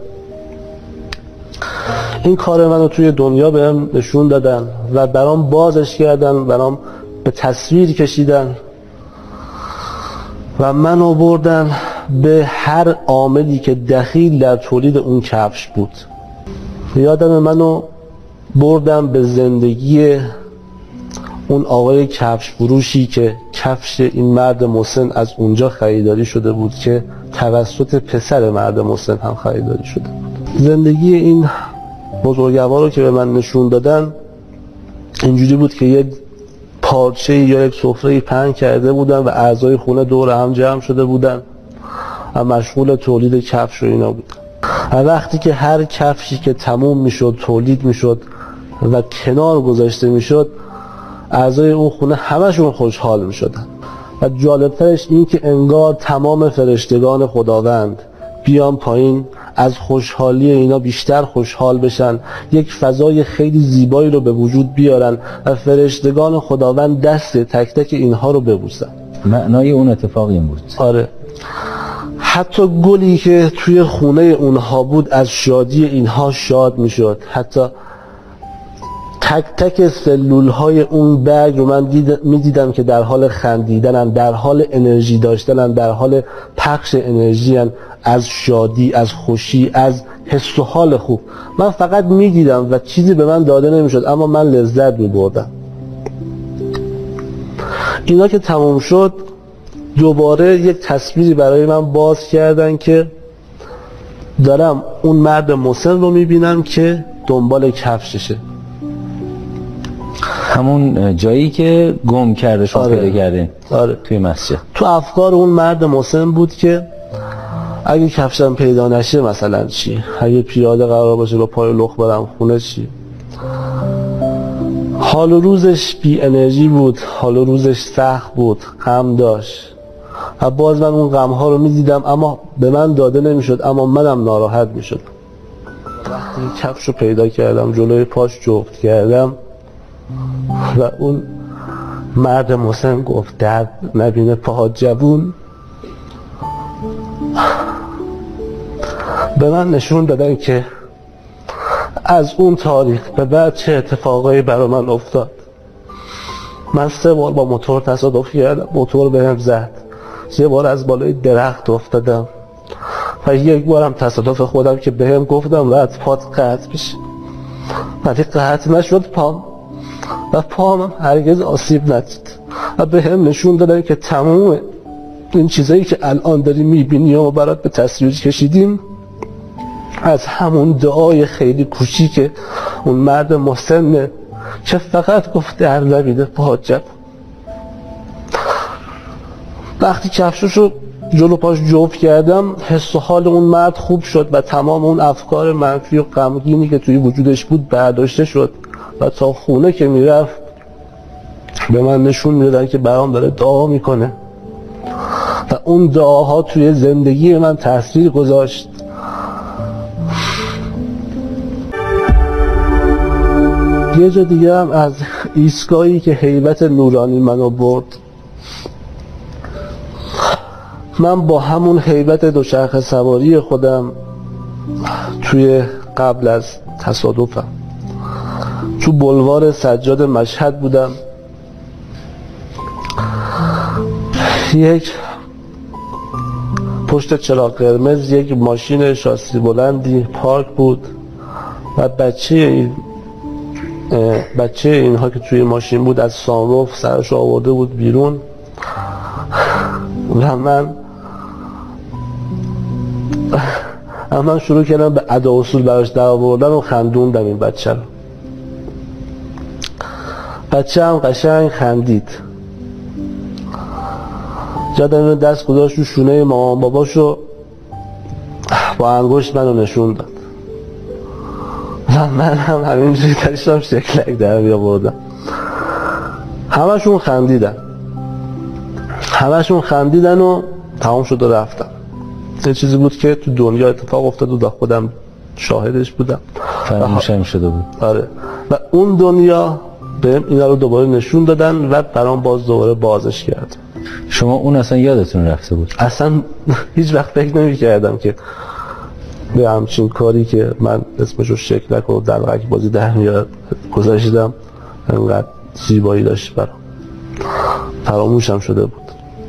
این کار منو توی دنیا بهم نشون دادن و برام بازش کردن، برام به تصویر کشیدن و منو بردن به هر عاملی که دخیل در تولید اون کفش بود. یادم منو بردم به زندگی اون آقای کفش فروشی که کفش این مرد مسن از اونجا خریداری شده بود که توسط پسر مرد مسن هم خریداری شده بود. زندگی این بزرگوار رو که به من نشون دادن اینجوری بود که یک پارچه یا یک سفره پهن کرده بودن و اعضای خونه دور هم جمع شده بودن و مشغول تولید کفش و اینا بودن. و وقتی که هر کفشی که تموم میشد، تولید میشد و کنار گذاشته میشد، اعضای اون خونه همشون خوشحال میشدن. و جالبترش این که انگار تمام فرشتگان خداوند بیان پایین از خوشحالی اینا بیشتر خوشحال بشن، یک فضای خیلی زیبایی رو به وجود بیارن و فرشتگان خداوند دست تک تک اینها رو ببوسن. معنای اون اتفاق این بود. آره. حتی گلی که توی خونه اونها بود از شادی اینها شاد میشد. حتی تک تک سلول های اون برگ رو من دید... می دیدم که در حال خندیدنن، در حال انرژی داشتنن، در حال پخش انرژی هن، از شادی، از خوشی، از حس و حال خوب. من فقط می دیدم و چیزی به من داده نمی شد، اما من لذت می بردم. اینا که تموم شد دوباره یک تصویری برای من باز کردن که دارم اون مرد مسن رو می بینم که دنبال کفششه، همون جایی که گم کرده شما آره. پیدا کردین. آره. توی مسجد. تو افکار اون مرد مسن بود که اگه کفشم پیدا نشه مثلا چی؟ اگه پیاده قرار باشه با پای لخ برم خونه چی؟ حال و روزش بی انرژی بود، حال و روزش سخت بود، غم داشت و باز من اون غم ها رو می دیدم اما به من داده نمی شد، اما منم ناراحت می شدم. وقتی کفش رو پیدا کردم، جلوی پاش جفت کردم و اون مرد مسن گفت درد نبینه پاها جوون، به من نشون دادن که از اون تاریخ به بعد چه اتفاقایی برای من افتاد. من سه بار با موتور تصادف کردم، موتور بهم زد، سه بار از بالای درخت افتادم و یک بارم تصادف خودم که بهم گفتم باید پات قطع بشه، ولی قطع نشد پام و پام هرگز آسیب ندید و بهم نشون دادن که تمام این چیزایی که الان داری میبینی و برات به تصویر کشیدیم از همون دعای خیلی کوچیک اون مرد مسنه که فقط گفت در نبیده پاجب. وقتی کفششو جلو پاش جفت کردم حس و حال اون مرد خوب شد و تمام اون افکار منفی و غمگینی که توی وجودش بود برداشته شد و تا خونه که میرفت به من نشون میدادن که برام داره دعا میکنه و اون دعاها توی زندگی من تاثیر گذاشت. یه جا دیگه هم از ایستگاهی که هیبت نورانی منو برد، من با همون هیبت دوچرخه سواری خودم توی قبل از تصادفم تو بلوار سجاد مشهد بودم. یک پشت چراغ قرمز یک ماشین شاسی بلندی پارک بود و بچه این بچه اینها که توی ماشین بود از سانروف سرش آورده بود بیرون و من من شروع کردم به ادا اصول براش در آوردن و خندوندم این بچه رو. بچه هم قشنگ خندید، جادم دست گذاشت رو شونه مامان باباشو با انگشت منو نشون داد و من هم همینجوری داشتم شکلک در می آوردم. همشون خندیدن همشون خندیدن و تمام شد و رفتم. این چیزی بود که تو دنیا اتفاق افتاد و خودم شاهدش بودم، فراموشم شده بود. آره. و اون دنیا بهم اینا رو دوباره نشون دادن و برام باز دوباره بازش کرد. شما اون اصلا یادتون رفته بود؟ اصلا هیچ وقت فکر نمی کردم که به همچین کاری که من اسمشو شکلک و دلغک بازی در میاد گذاشتم انقدر زیبایی داشت برام، فراموشم شده بود.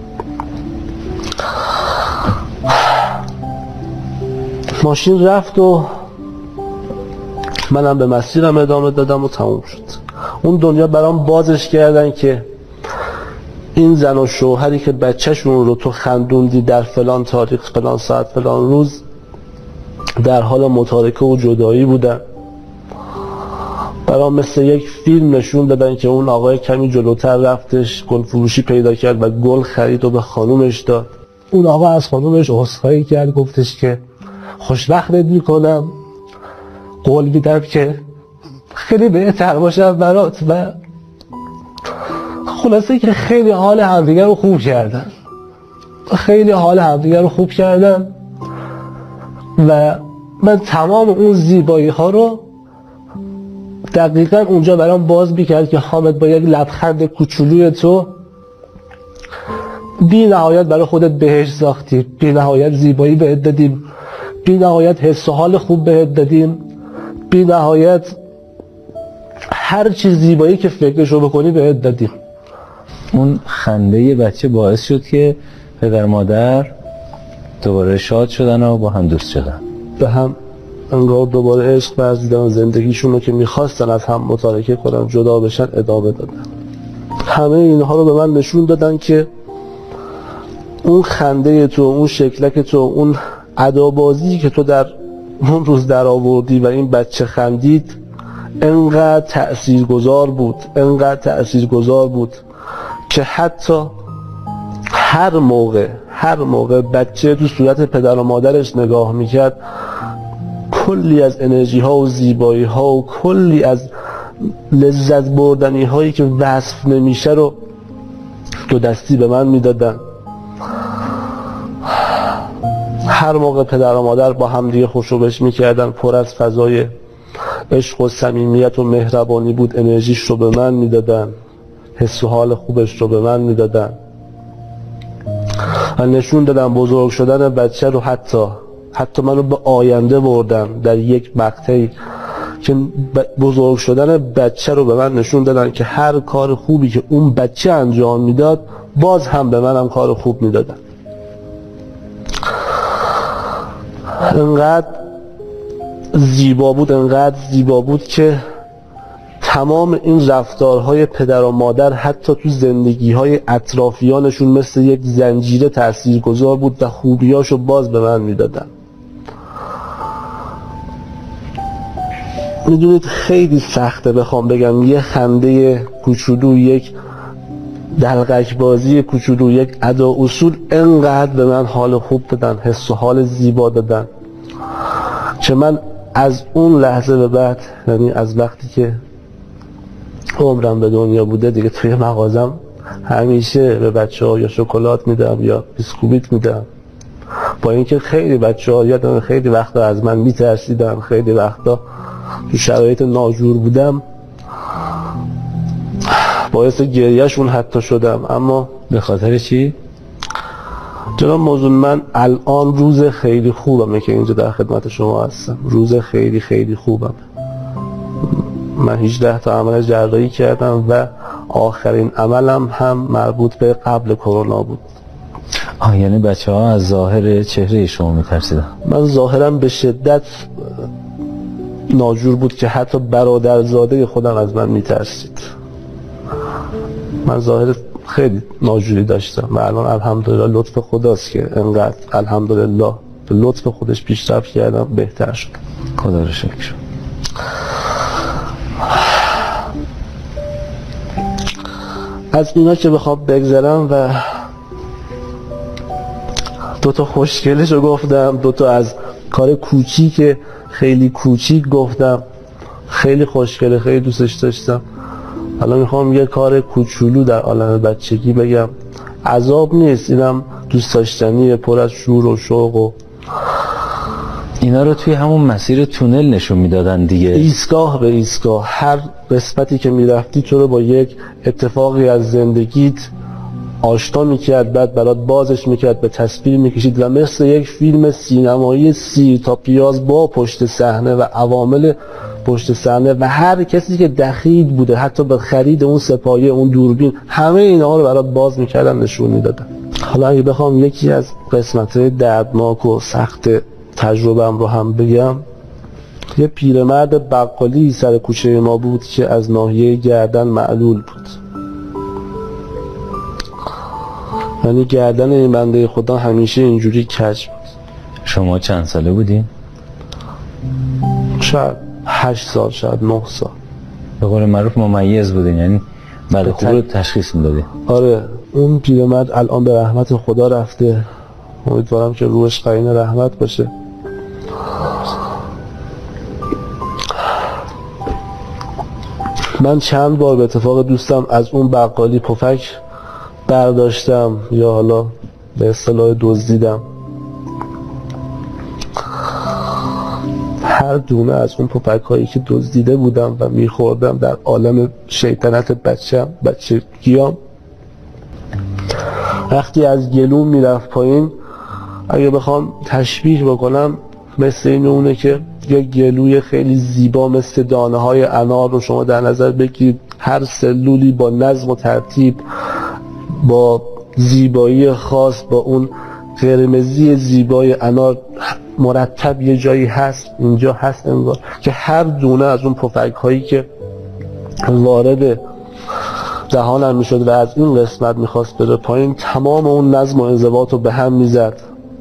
ماشین رفت و منم به مسیرم ادامه دادم و تموم شد. اون دنیا برام بازش کردن که این زن و شوهری که بچهشون رو تو خندوندی در فلان تاریخ فلان ساعت فلان روز در حال متارکه و جدایی بودن. برام مثل یک فیلم نشون دادن که اون آقای کمی جلوتر رفتش گل فروشی پیدا کرد و گل خرید و به خانومش داد. اون آقا از خانومش عذرخواهی کرد، گفتش که خوشبختت میکنم، قول میدم که خیلی بهتر باشم برات. و خلاصه که خیلی حال همدیگر رو خوب کردن خیلی حال همدیگر رو خوب کردن و من تمام اون زیبایی ها رو دقیقا اونجا برام باز میکرد که حامد با یک لبخند کوچولوی تو بی نهایت برای خودت بهش ساختی، بی نهایت زیبایی بهت دادیم، بی نهایت حس و حال خوب بهت دادیم، بی نهایت هر چیز زیبایی که فکرشو بکنی بهت دادیم. اون خنده بچه باعث شد که پدر مادر دوباره شاد شدن و با هم دوست شدن، به هم انگار دوباره عشق ورزیدن، زندگیشون رو که میخواستن از هم متارکه کنن جدا بشن ادامه دادن. همه اینها رو به من نشون دادن که اون خنده تو، اون شکلک تو، اون ادابازی که تو در اون روز در آوردی و این بچه خندید انقدر تأثیرگذار بود انقدر تأثیرگذار بود که حتی هر موقع هر موقع بچه تو صورت پدر و مادرش نگاه میکرد کلی از انرژی ها و زیبایی ها و کلی از لذت بردنی هایی که وصف نمیشه رو دو دستی به من میدادن. هر موقع پدر و مادر با هم دیگه خوشوبش میکردن، پر از فضای عشق و صمیمیت و مهربانی بود، انرژیش رو به من میدادن، حس و حال خوبش رو به من میدادن و نشون دادن بزرگ شدن بچه رو حتی حتی منو به آینده بردن در یک مقطعی که بزرگ شدن بچه رو به من نشون دادن که هر کار خوبی که اون بچه انجام میداد باز هم به منم کار خوب میدادن. انقدر زیبا بود انقدر زیبا بود که تمام این رفتارهای پدر و مادر حتی تو زندگیهای اطرافیانشون مثل یک زنجیره تاثیرگذار بود و خوبیاشو باز به من میدادن. میدونید خیلی سخته بخوام بگم یه خنده کوچولو، یک دلقک بازی کوچولو، یک ادا اصول انقدر به من حال خوب دادن، حس و حال زیبا دادن که من از اون لحظه به بعد، یعنی از وقتی که عمرم به دنیا بوده دیگه، توی مغازم همیشه به بچه ها یا شکلات میدم یا بیسکویت میدم. با اینکه خیلی بچه ها یادم خیلی وقتا از من میترسیدن، خیلی وقتا تو شرایط ناجور بودم، باعث گریهشون حتی شدم. اما به خاطر چی؟ جناب موزون، من الان روز خیلی خوبمه که اینجا در خدمت شما هستم. روز خیلی خیلی خوبم. من هجده تا عمل جراحی کردم و آخرین عملم هم مربوط به قبل کرونا بود. آه یعنی بچه ها از ظاهر چهره شما میترسیدن؟ من ظاهرم به شدت ناجور بود که حتی برادرزاده خودم از من میترسید. من ظاهر خیلی ناجوری داشتم و الان الحمدلله لطف خداست که انقدر الحمدلله به لطف خودش پیشرفت کردم، بهتر شد. خدا رو شکر. از اینا که بخوام بگذرم و دوتا خوشگلش رو گفتم، دوتا از کار کوچیک خیلی کوچیک گفتم، خیلی خوشگله، خیلی دوستش داشتم. حالا میخوام یه کار کوچولو در عالم بچگی بگم. عذاب نیست، اینم دوست داشتنیه، پر از شور و شوق. و اینا رو توی همون مسیر تونل نشون میدادن دیگه، ایستگاه به ایستگاه. هر قسمتی که میرفتی تو رو با یک اتفاقی از زندگیت آشنا میکرد، بعد برات بازش میکرد، به تصویر میکشید و مثل یک فیلم سینمایی سیر تا پیاز با پشت صحنه و عوامل پشت صحنه و هر کسی که دخیل بوده، حتی به خرید اون سپایه، اون دوربین، همه اینا رو برات باز میکردن، نشون میدادن. حالا اگه بخوام یکی از قسمت‌های دردناک و سخت تجربه‌ام رو هم بگم، یه پیرمرد بقالی سر کوچه ما بود که از ناحیه گردن معلول بود. یعنی گردن این بنده خدا همیشه اینجوری کج بود. شما چند ساله بودین؟ شاید هشت سال، شاید نه سال. به قول معروف ممیز بودین، یعنی بعد خوب رو تشخیص میدادین. آره. اون پیرمرد الان به رحمت خدا رفته، امیدوارم که روحش قرین رحمت باشه. من چند بار به اتفاق دوستم از اون بقالی پفک برداشتم یا حالا به اصطلاح دزدیدم. هر دونه از اون پفک هایی که دزدیده بودم و میخوردم در عالم شیطنت بچم بچگیام، وقتی از گلوم میرفت پایین، اگه بخوام تشبیه بکنم مثل این اونه که یک گلوی خیلی زیبا مثل دانه های انار رو شما در نظر بگیرید، هر سلولی با نظم و ترتیب، با زیبایی خاص، با اون قرمزی زیبای انار مرتب یه جایی هست، اینجا هست انگار که هر دونه از اون پفک هایی که وارد دهانم میشد و از این قسمت میخواست بره پایین، تمام اون نظم و انضباط رو به هم میزد،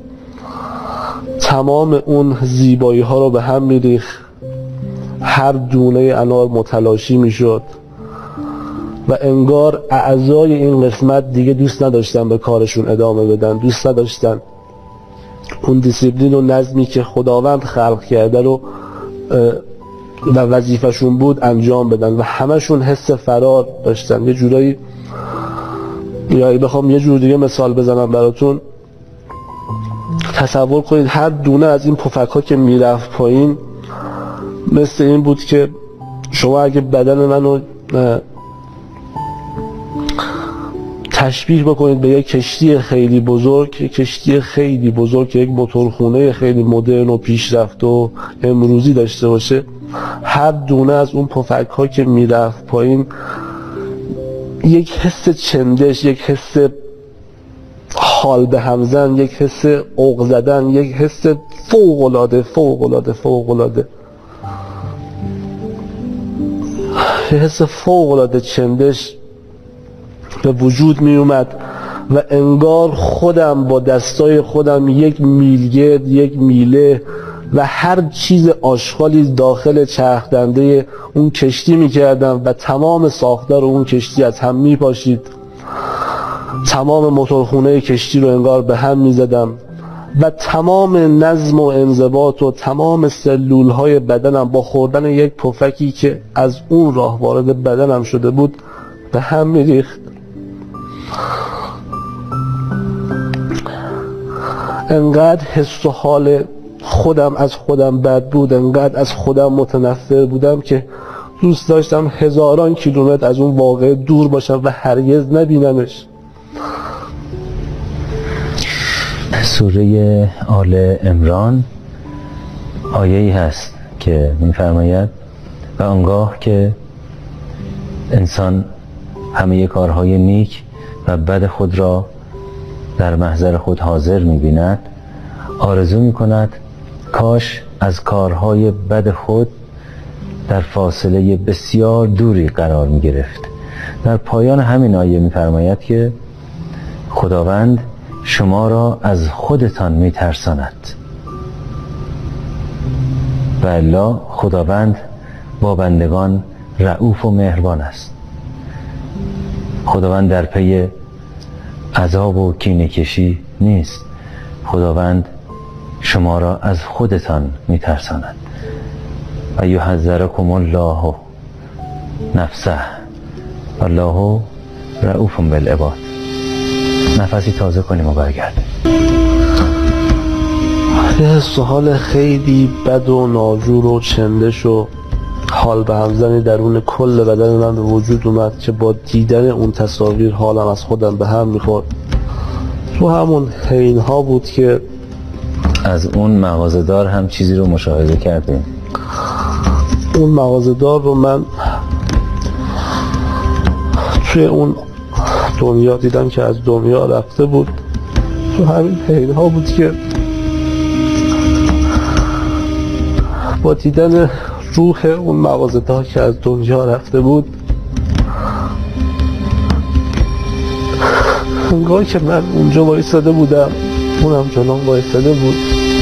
تمام اون زیبایی ها رو به هم میریخت، هر دونه انار متلاشی میشد و انگار اعضای این قسمت دیگه دوست نداشتن به کارشون ادامه بدن، دوست نداشتن اون دیسیپلین و نظمی که خداوند خلق کرده رو و وظیفه‌شون بود انجام بدن و همشون حس فرار داشتن. یه جورایی، یا بخوام یه جور دیگه مثال بزنم براتون، تصور کنید هر دونه از این پفک ها که میرفت پایین مثل این بود که شما اگه بدن منو تشبیه بکنید به یک کشتی خیلی بزرگ، یک کشتی خیلی بزرگ که یک موتورخونه خیلی مدرن و پیشرفته و امروزی داشته باشه، هر دونه از اون پفک ها که میرفت پایین یک حس چندش، یک حس حال به همزن، یک حس عق زدن، یک حس فوق العاده فوق العاده فوق العاده یک حس فوق العاده چندش به وجود می اومد و انگار خودم با دستای خودم یک میلگرد، یک میله و هر چیز آشغالی داخل چرخ دنده اون کشتی میکردم و تمام ساختار اون کشتی از هم میپاشید. تمام موتورخونه کشتی رو انگار به هم میزدم و تمام نظم و انضباط و تمام سلول های بدنم با خوردن یک پفکی که از اون راه وارد بدنم شده بود به هم میریخت. انقدر حس و حال خودم از خودم بد بود، انقدر از خودم متنفر بودم که دوست داشتم هزاران کیلومتر از اون واقعه دور باشم و هرگز نبینمش. سوره آل عمران آیه‌ای هست که می‌فرماید و آنگاه که انسان همه کارهای نیک و بد خود را در محضر خود حاضر می‌بیند، آرزو می‌کند کاش از کارهای بد خود در فاصله بسیار دوری قرار می‌گرفت. در پایان همین آیه می‌فرماید که خداوند شما را از خودتان می‌ترساند و الا خداوند با بندگان رئوف و مهربان است. خداوند در پی عذاب و کینه‌کشی نیست. خداوند شما را از خودتان می‌ترساند و یحذرکم الله نفسه الله رؤوف بالعباد. نفسی تازه کنیم و برگردیم. یه سوال خیلی بد و ناجور و چندش و حال به همزنی درون کل بدن من به وجود اومد که با دیدن اون تصاویر حالم از خودم به هم میخورد. تو همون حین ها بود که از اون مغازه‌دار هم چیزی رو مشاهده کردیم. اون مغازه‌دار رو من توی اون دنیا دیدم که از دنیا رفته بود. تو همین حین ها بود که با دیدن روح اون مغازه‌دار که از دنیا رفته بود، انگار که من اونجا وایساده بودم، اونم جلوم وایساده بود،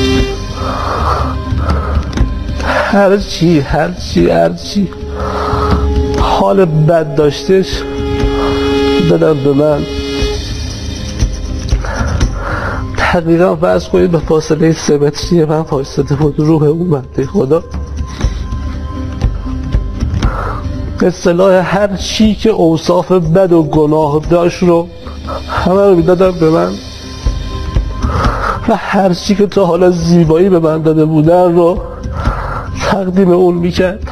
هر چی هر چی هر چی حال بد داشتش دادم به من. دقیقا فرض کنید به فاصله سه متری من وایساده بود روح اون بنده خدا. به اصطلاح هر چی که اوصاف بد و گناه داشت رو همه رو میدادم به من و هر چی که تا حالا زیبایی به من داده بودن رو تقدیم اون میکرد.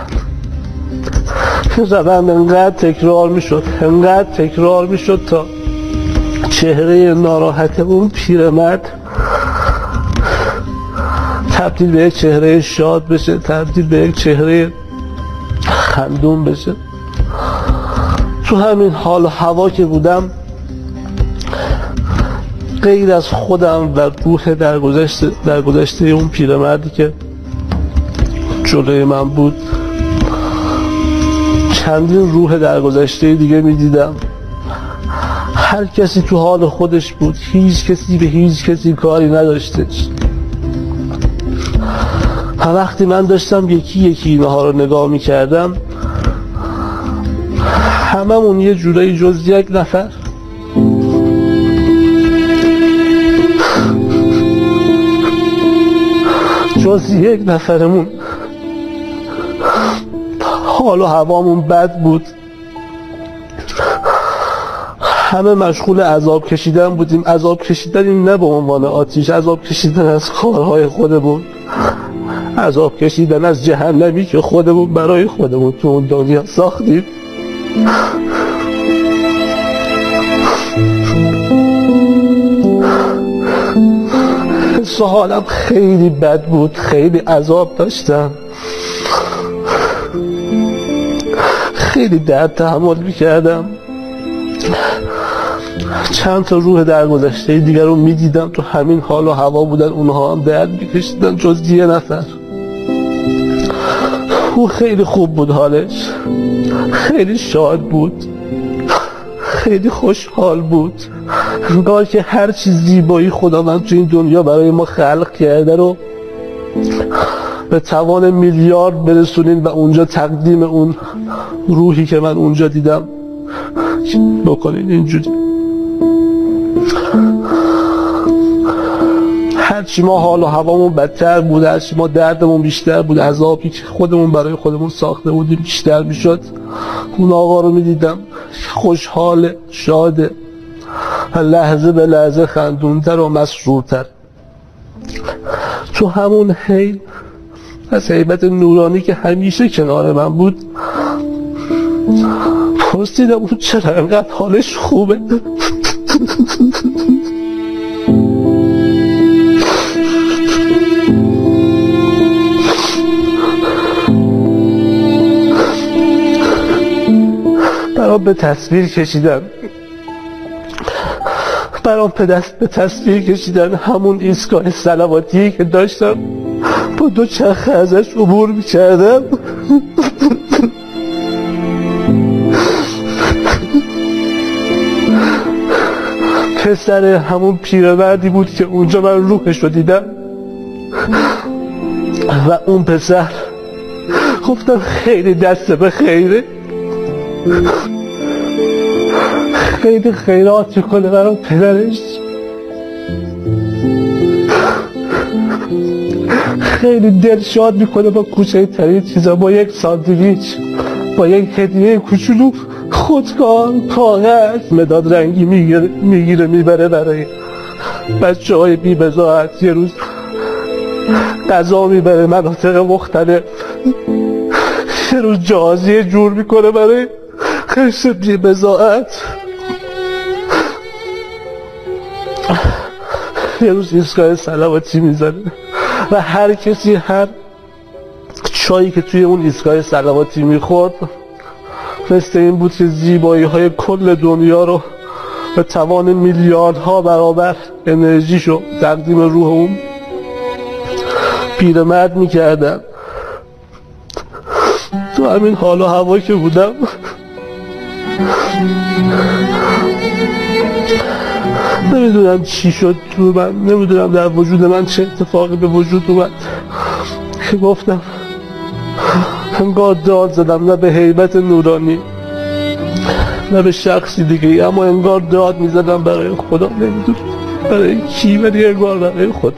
روند انقدر تکرار میشد انقدر تکرار میشد تا چهره ناراحت اون پیرمرد تبدیل به یک چهره شاد بشه، تبدیل به یک چهره خندون بشه. تو همین حال و هوا که بودم، غیر از خودم و روح درگذشته درگذشته اون پیرمردی که جلوی من بود، چندین روح درگذشته دیگه میدیدم. هر کسی تو حال خودش بود، هیچ کسی به هیچ کسی کاری نداشتش. و وقتی من داشتم یکی یکی اینها رو نگاه میکردم، هممون یه جورایی جز یک نفر جز یک نفرمون حال و هوامون بد بود. همه مشغول عذاب کشیدن بودیم. عذاب کشیدن این نه به عنوان آتیش، عذاب کشیدن از کارهای خودمون، عذاب کشیدن از جهنمی که خودمون برای خودمون تو اون دنیا ساختیم. حالم خیلی بد بود، خیلی عذاب داشتم، خیلی درد تحمل میکردم. چند تا روح درگذشته دیگر رو میدیدم تو همین حال و هوا بودن، اونها هم درد میکشیدن جز یه نفر. او خیلی خوب بود، حالش خیلی شاد بود، خیلی خوشحال بود، انگار که هر چیز زیبایی خداوند تو این دنیا برای ما خلق کرده رو به توان میلیارد برسونین و اونجا تقدیم اون روحی که من اونجا دیدم بکنین. اینجوری هرچی ما حال و هوامون بدتر بود، هرچی ما دردمون بیشتر بود، عذابی که خودمون برای خودمون ساخته بودیم بیشتر میشد، اون آقا رو میدیدم خوشحاله، شاده، لحظه به لحظه خندونتر و مسرورتر. تو همون حین از هیبت نورانی که همیشه کنار من بود پرسیدم اون چرا انقدر حالش خوبه؟ برام به تصویر کشیدن برام به دست به تصویر کشیدن همون ایستگاه صلواتی که داشتم با دو چرخ ازش عبور میکردم. پسر همون پیرمردی بود که اونجا من روحش رو دیدم و اون پسر گفتم خیلی دست به خیره، خیلی خیرات میکنه برای پدرش، خیلی دل شاد میکنه با کوچه ترین چیزا، با یک ساندویچ، با یک هدیه کوچولو خودکار کاغذ مداد رنگی میگیره میگیره میبره برای بچه های بی بضاعت. یه روز غذا میبره مناطق مختلف، یه روز جهازیه جور میکنه برای خرس بی بضاعت، یه روز ایستگاه صلواتی میزنه و هر کسی هر چایی که توی اون ایستگاه صلواتی میخورد مثل این بود که زیبایی های کل دنیا رو به توان میلیاردها برابر انرژیشو تقدیم روح اون پیرمرد میکردن. تو همین حال و هوا که بودم نمیدونم چی شد تو من، نمیدونم در وجود من چه اتفاقی به وجود اومد که گفتم انگار داد زدم، نه به هیبت نورانی نه به شخصی دیگه، اما انگار داد میزدم برای خدا، نمیدونم برای کی، ولی انگار برای خدا.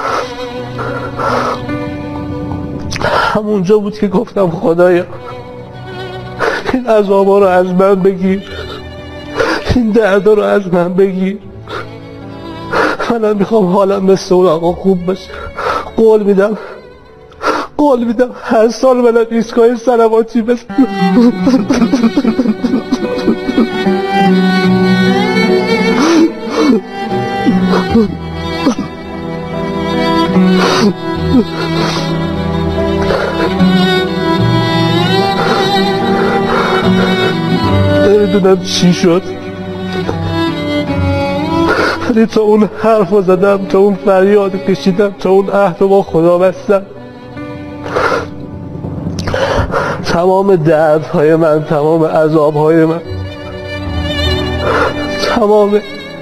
همونجا بود که گفتم خدایا این عذابا رو از من بگیر، این دردا رو از من بگیر، منم میخوام حالم مثل اون آقا خوب باشه. قول میدم قول میدم هر سال منم ایستگاه صلواتی بزنم. نمیدونم چی شد، ولی تا اون حرف رو زدم، تا اون فریاد کشیدم، تا اون عهد رو با خدا بستم، تمام دردهای من، تمام عذابهای من، تمام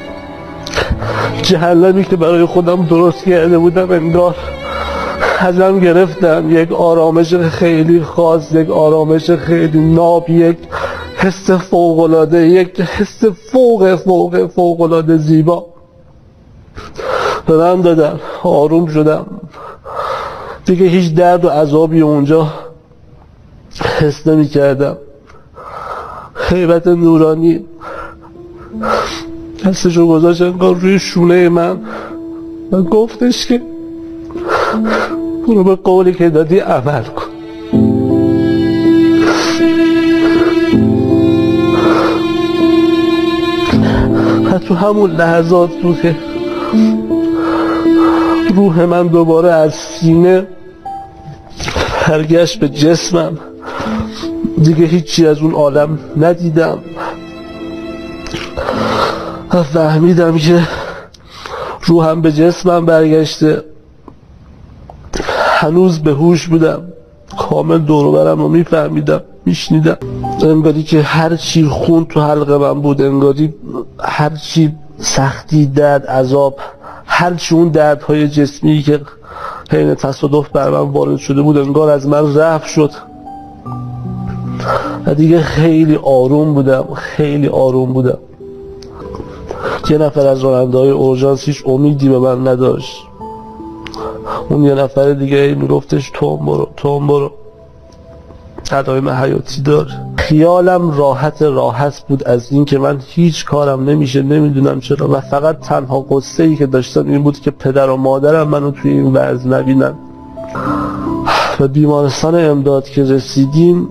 جهنمی که برای خودم درست کرده بودم انگار ازم گرفتم. یک آرامش خیلی خاص، یک آرامش خیلی ناب، یک حس فوق‌العاده، یک حس فوق فوق فوق‌العاده زیبا به من دادن. آروم شدم دیگه، هیچ درد و عذابی اونجا حس نمی کردم. هیبت نورانی دستشو گذاشت انگار روی شونه من و گفتش که برو به قولی که دادی عمل کن. و تو همون لحظات بود که روح من دوباره از سینه برگشت به جسمم. دیگه هیچی از اون عالم ندیدم و فهمیدم که روحم به جسمم برگشته. هنوز به هوش بودم، کامل دور و برم رو میفهمیدم، میشنیدم. انگاری که هر چی خون تو حلق من بود، انگاری هر چی سختی، درد، عذاب، هرچی اون دردهای جسمی که حین تصادف بر من وارد شده بود انگار از من رفع شد و دیگه خیلی آروم بودم، خیلی آروم بودم. یه نفر از راننده‌های اورژانس هیچ امیدی به من نداشت. اون یه نفر دیگه میگفتش تو برو تو برو، علائم حیاتی دار. خیالم راحت راحت بود از این که من هیچ کارم نمیشه، نمیدونم چرا، و فقط تنها قصه ای که داشتم این بود که پدر و مادرم منو توی این وضع نبینن. و بیمارستان امداد که رسیدیم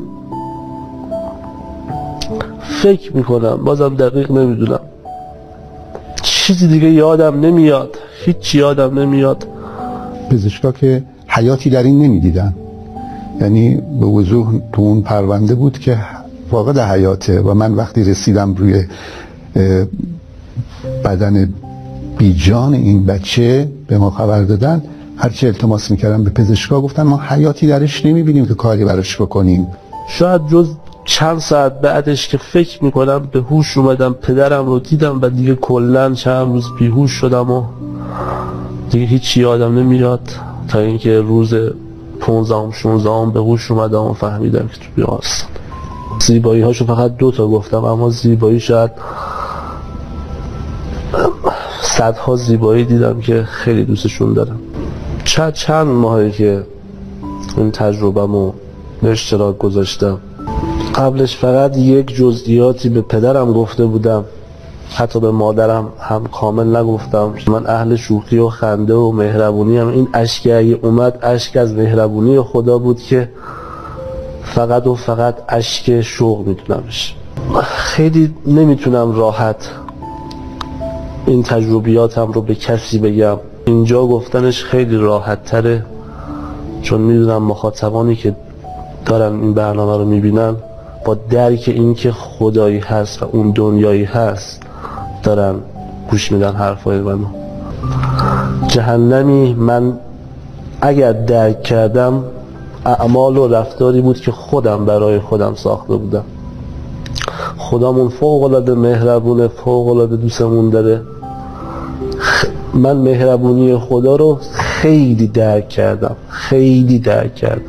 فکر میکنم، بازم دقیق نمیدونم، چیزی دیگه یادم نمیاد، هیچ یادم نمیاد. پزشکا که حیاتی در این نمیدیدن، یعنی به وضوح تو اون پرونده بود که فاقد حیاته. و من وقتی رسیدم روی بدن بیجان این بچه به ما خبر دادن، هرچی التماس میکردم به پزشکا گفتن ما حیاتی درش نمیبینیم که کاری براش بکنیم. شاید جز چند ساعت بعدش که فکر میکنم به هوش اومدم، پدرم رو دیدم و دیگه کلن چند روز بیهوش شدم و دیگه هیچی یادم نمیاد تا اینکه روز پونزدهم شانزدهم به هوش اومدم و فهمیدم که تو بیمارستان. زیبایی هاشو فقط دو تا گفتم، اما زیبایی شاید صدها زیبایی دیدم که خیلی دوستشون دارم. چند چند ماهی که این تجربه‌مو به اشتراک گذاشتم. قبلش فقط یک جزئیاتی به پدرم گفته بودم، حتی به مادرم هم کامل نگفتم. من اهل شوخی و خنده و مهربونی هم. این اشک اگه اومد اشک از مهربونی خدا بود که فقط و فقط اشک شوق میدونمش. خیلی نمیتونم راحت این تجربیاتم رو به کسی بگم، اینجا گفتنش خیلی راحت تره، چون میدونم مخاطبانی که دارن این برنامه رو میبینن با درک این که خدایی هست و اون دنیایی هست دارن گوش میدن حرفای منو. جهنمی من اگر درک کردم اعمال و رفتاری بود که خودم برای خودم ساخته بودم. خدامون فوق العاده مهربونه، فوق العاده دوستمون داره. من مهربونی خدا رو خیلی درک کردم، خیلی درک کردم.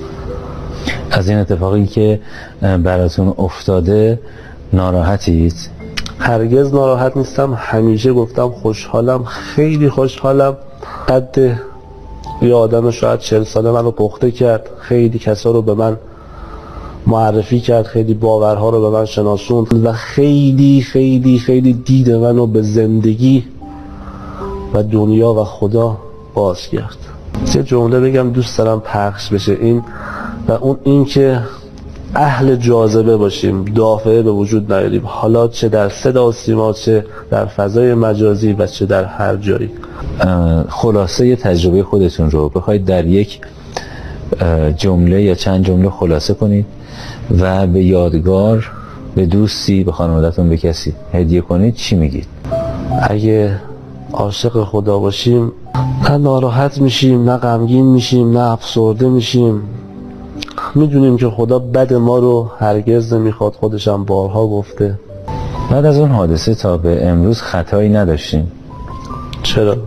از این اتفاقی که براتون افتاده ناراحتید؟ هرگز ناراحت نیستم، همیشه گفتم خوشحالم، خیلی خوشحالم. قد یه آدم شاید چهل ساله منو پخته کرد، خیلی کسا رو به من معرفی کرد، خیلی باورها رو به من شناسوند و خیلی خیلی خیلی دید منو به زندگی و دنیا و خدا باز کرد. یه جمله بگم دوست دارم پخش بشه، این و اون این که اهل جاذبه باشیم، دافعه به وجود نیاریم، حالا چه در صدا و سیما، چه در فضای مجازی و چه در هر جایی. خلاصه تجربه خودتون رو بخواید در یک جمله یا چند جمله خلاصه کنید و به یادگار، به دوستی، به خانواده‌تون، به کسی هدیه کنید، چی میگید؟ اگه عاشق خدا باشیم نه ناراحت میشیم، نه غمگین میشیم، نه افسرده میشیم. میدونیم که خدا بد ما رو هرگز نمیخواد، خودشم بارها گفته. بعد از اون حادثه تا به امروز خطایی نداشتیم؟ چرا؟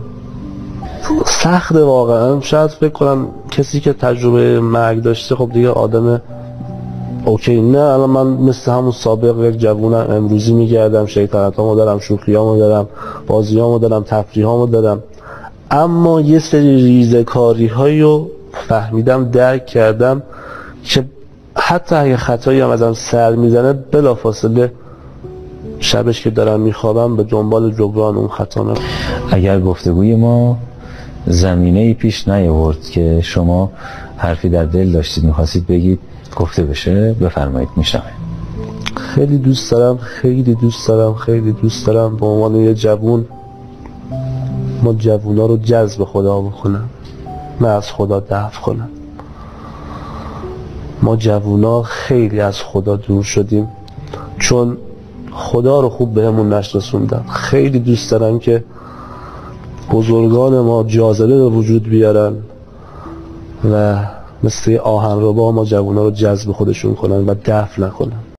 سخت واقعا. شاید فکر کنم کسی که تجربه مرگ داشته خب دیگه آدم اوکی. نه الان من مثل همون سابق یک جوونم، امروزی میگردم، شیطنتامو دارم، شوخیامو دارم، بازیامو دارم، تفریحامو دارم، اما یه سری ریزکاری هایی رو فهمیدم، درک کردم که حتی اگه خطایی هم ازم سر میزنه بلافاصله شبش که دارم میخوابم به دنبال جبران اون خطا نم. اگر گفتگوی ما زمینه‌ای پیش نیاورد که شما حرفی در دل داشتید میخواستید بگید گفته بشه، بفرمایید، میشنوم. خیلی دوست دارم، خیلی دوست دارم، خیلی دوست دارم به عنوان یه جوون ما جوونا رو جذب خدا بکنم، نه از خدا دفع کنم. ما جوونا خیلی از خدا دور شدیم چون خدا رو خوب بهمون نشناسوندن. خیلی دوست دارم که بزرگان ما جاذبه به وجود بیارن و مثل آهنربا ما جوونا رو جذب خودشون کنن و دفع نکنن.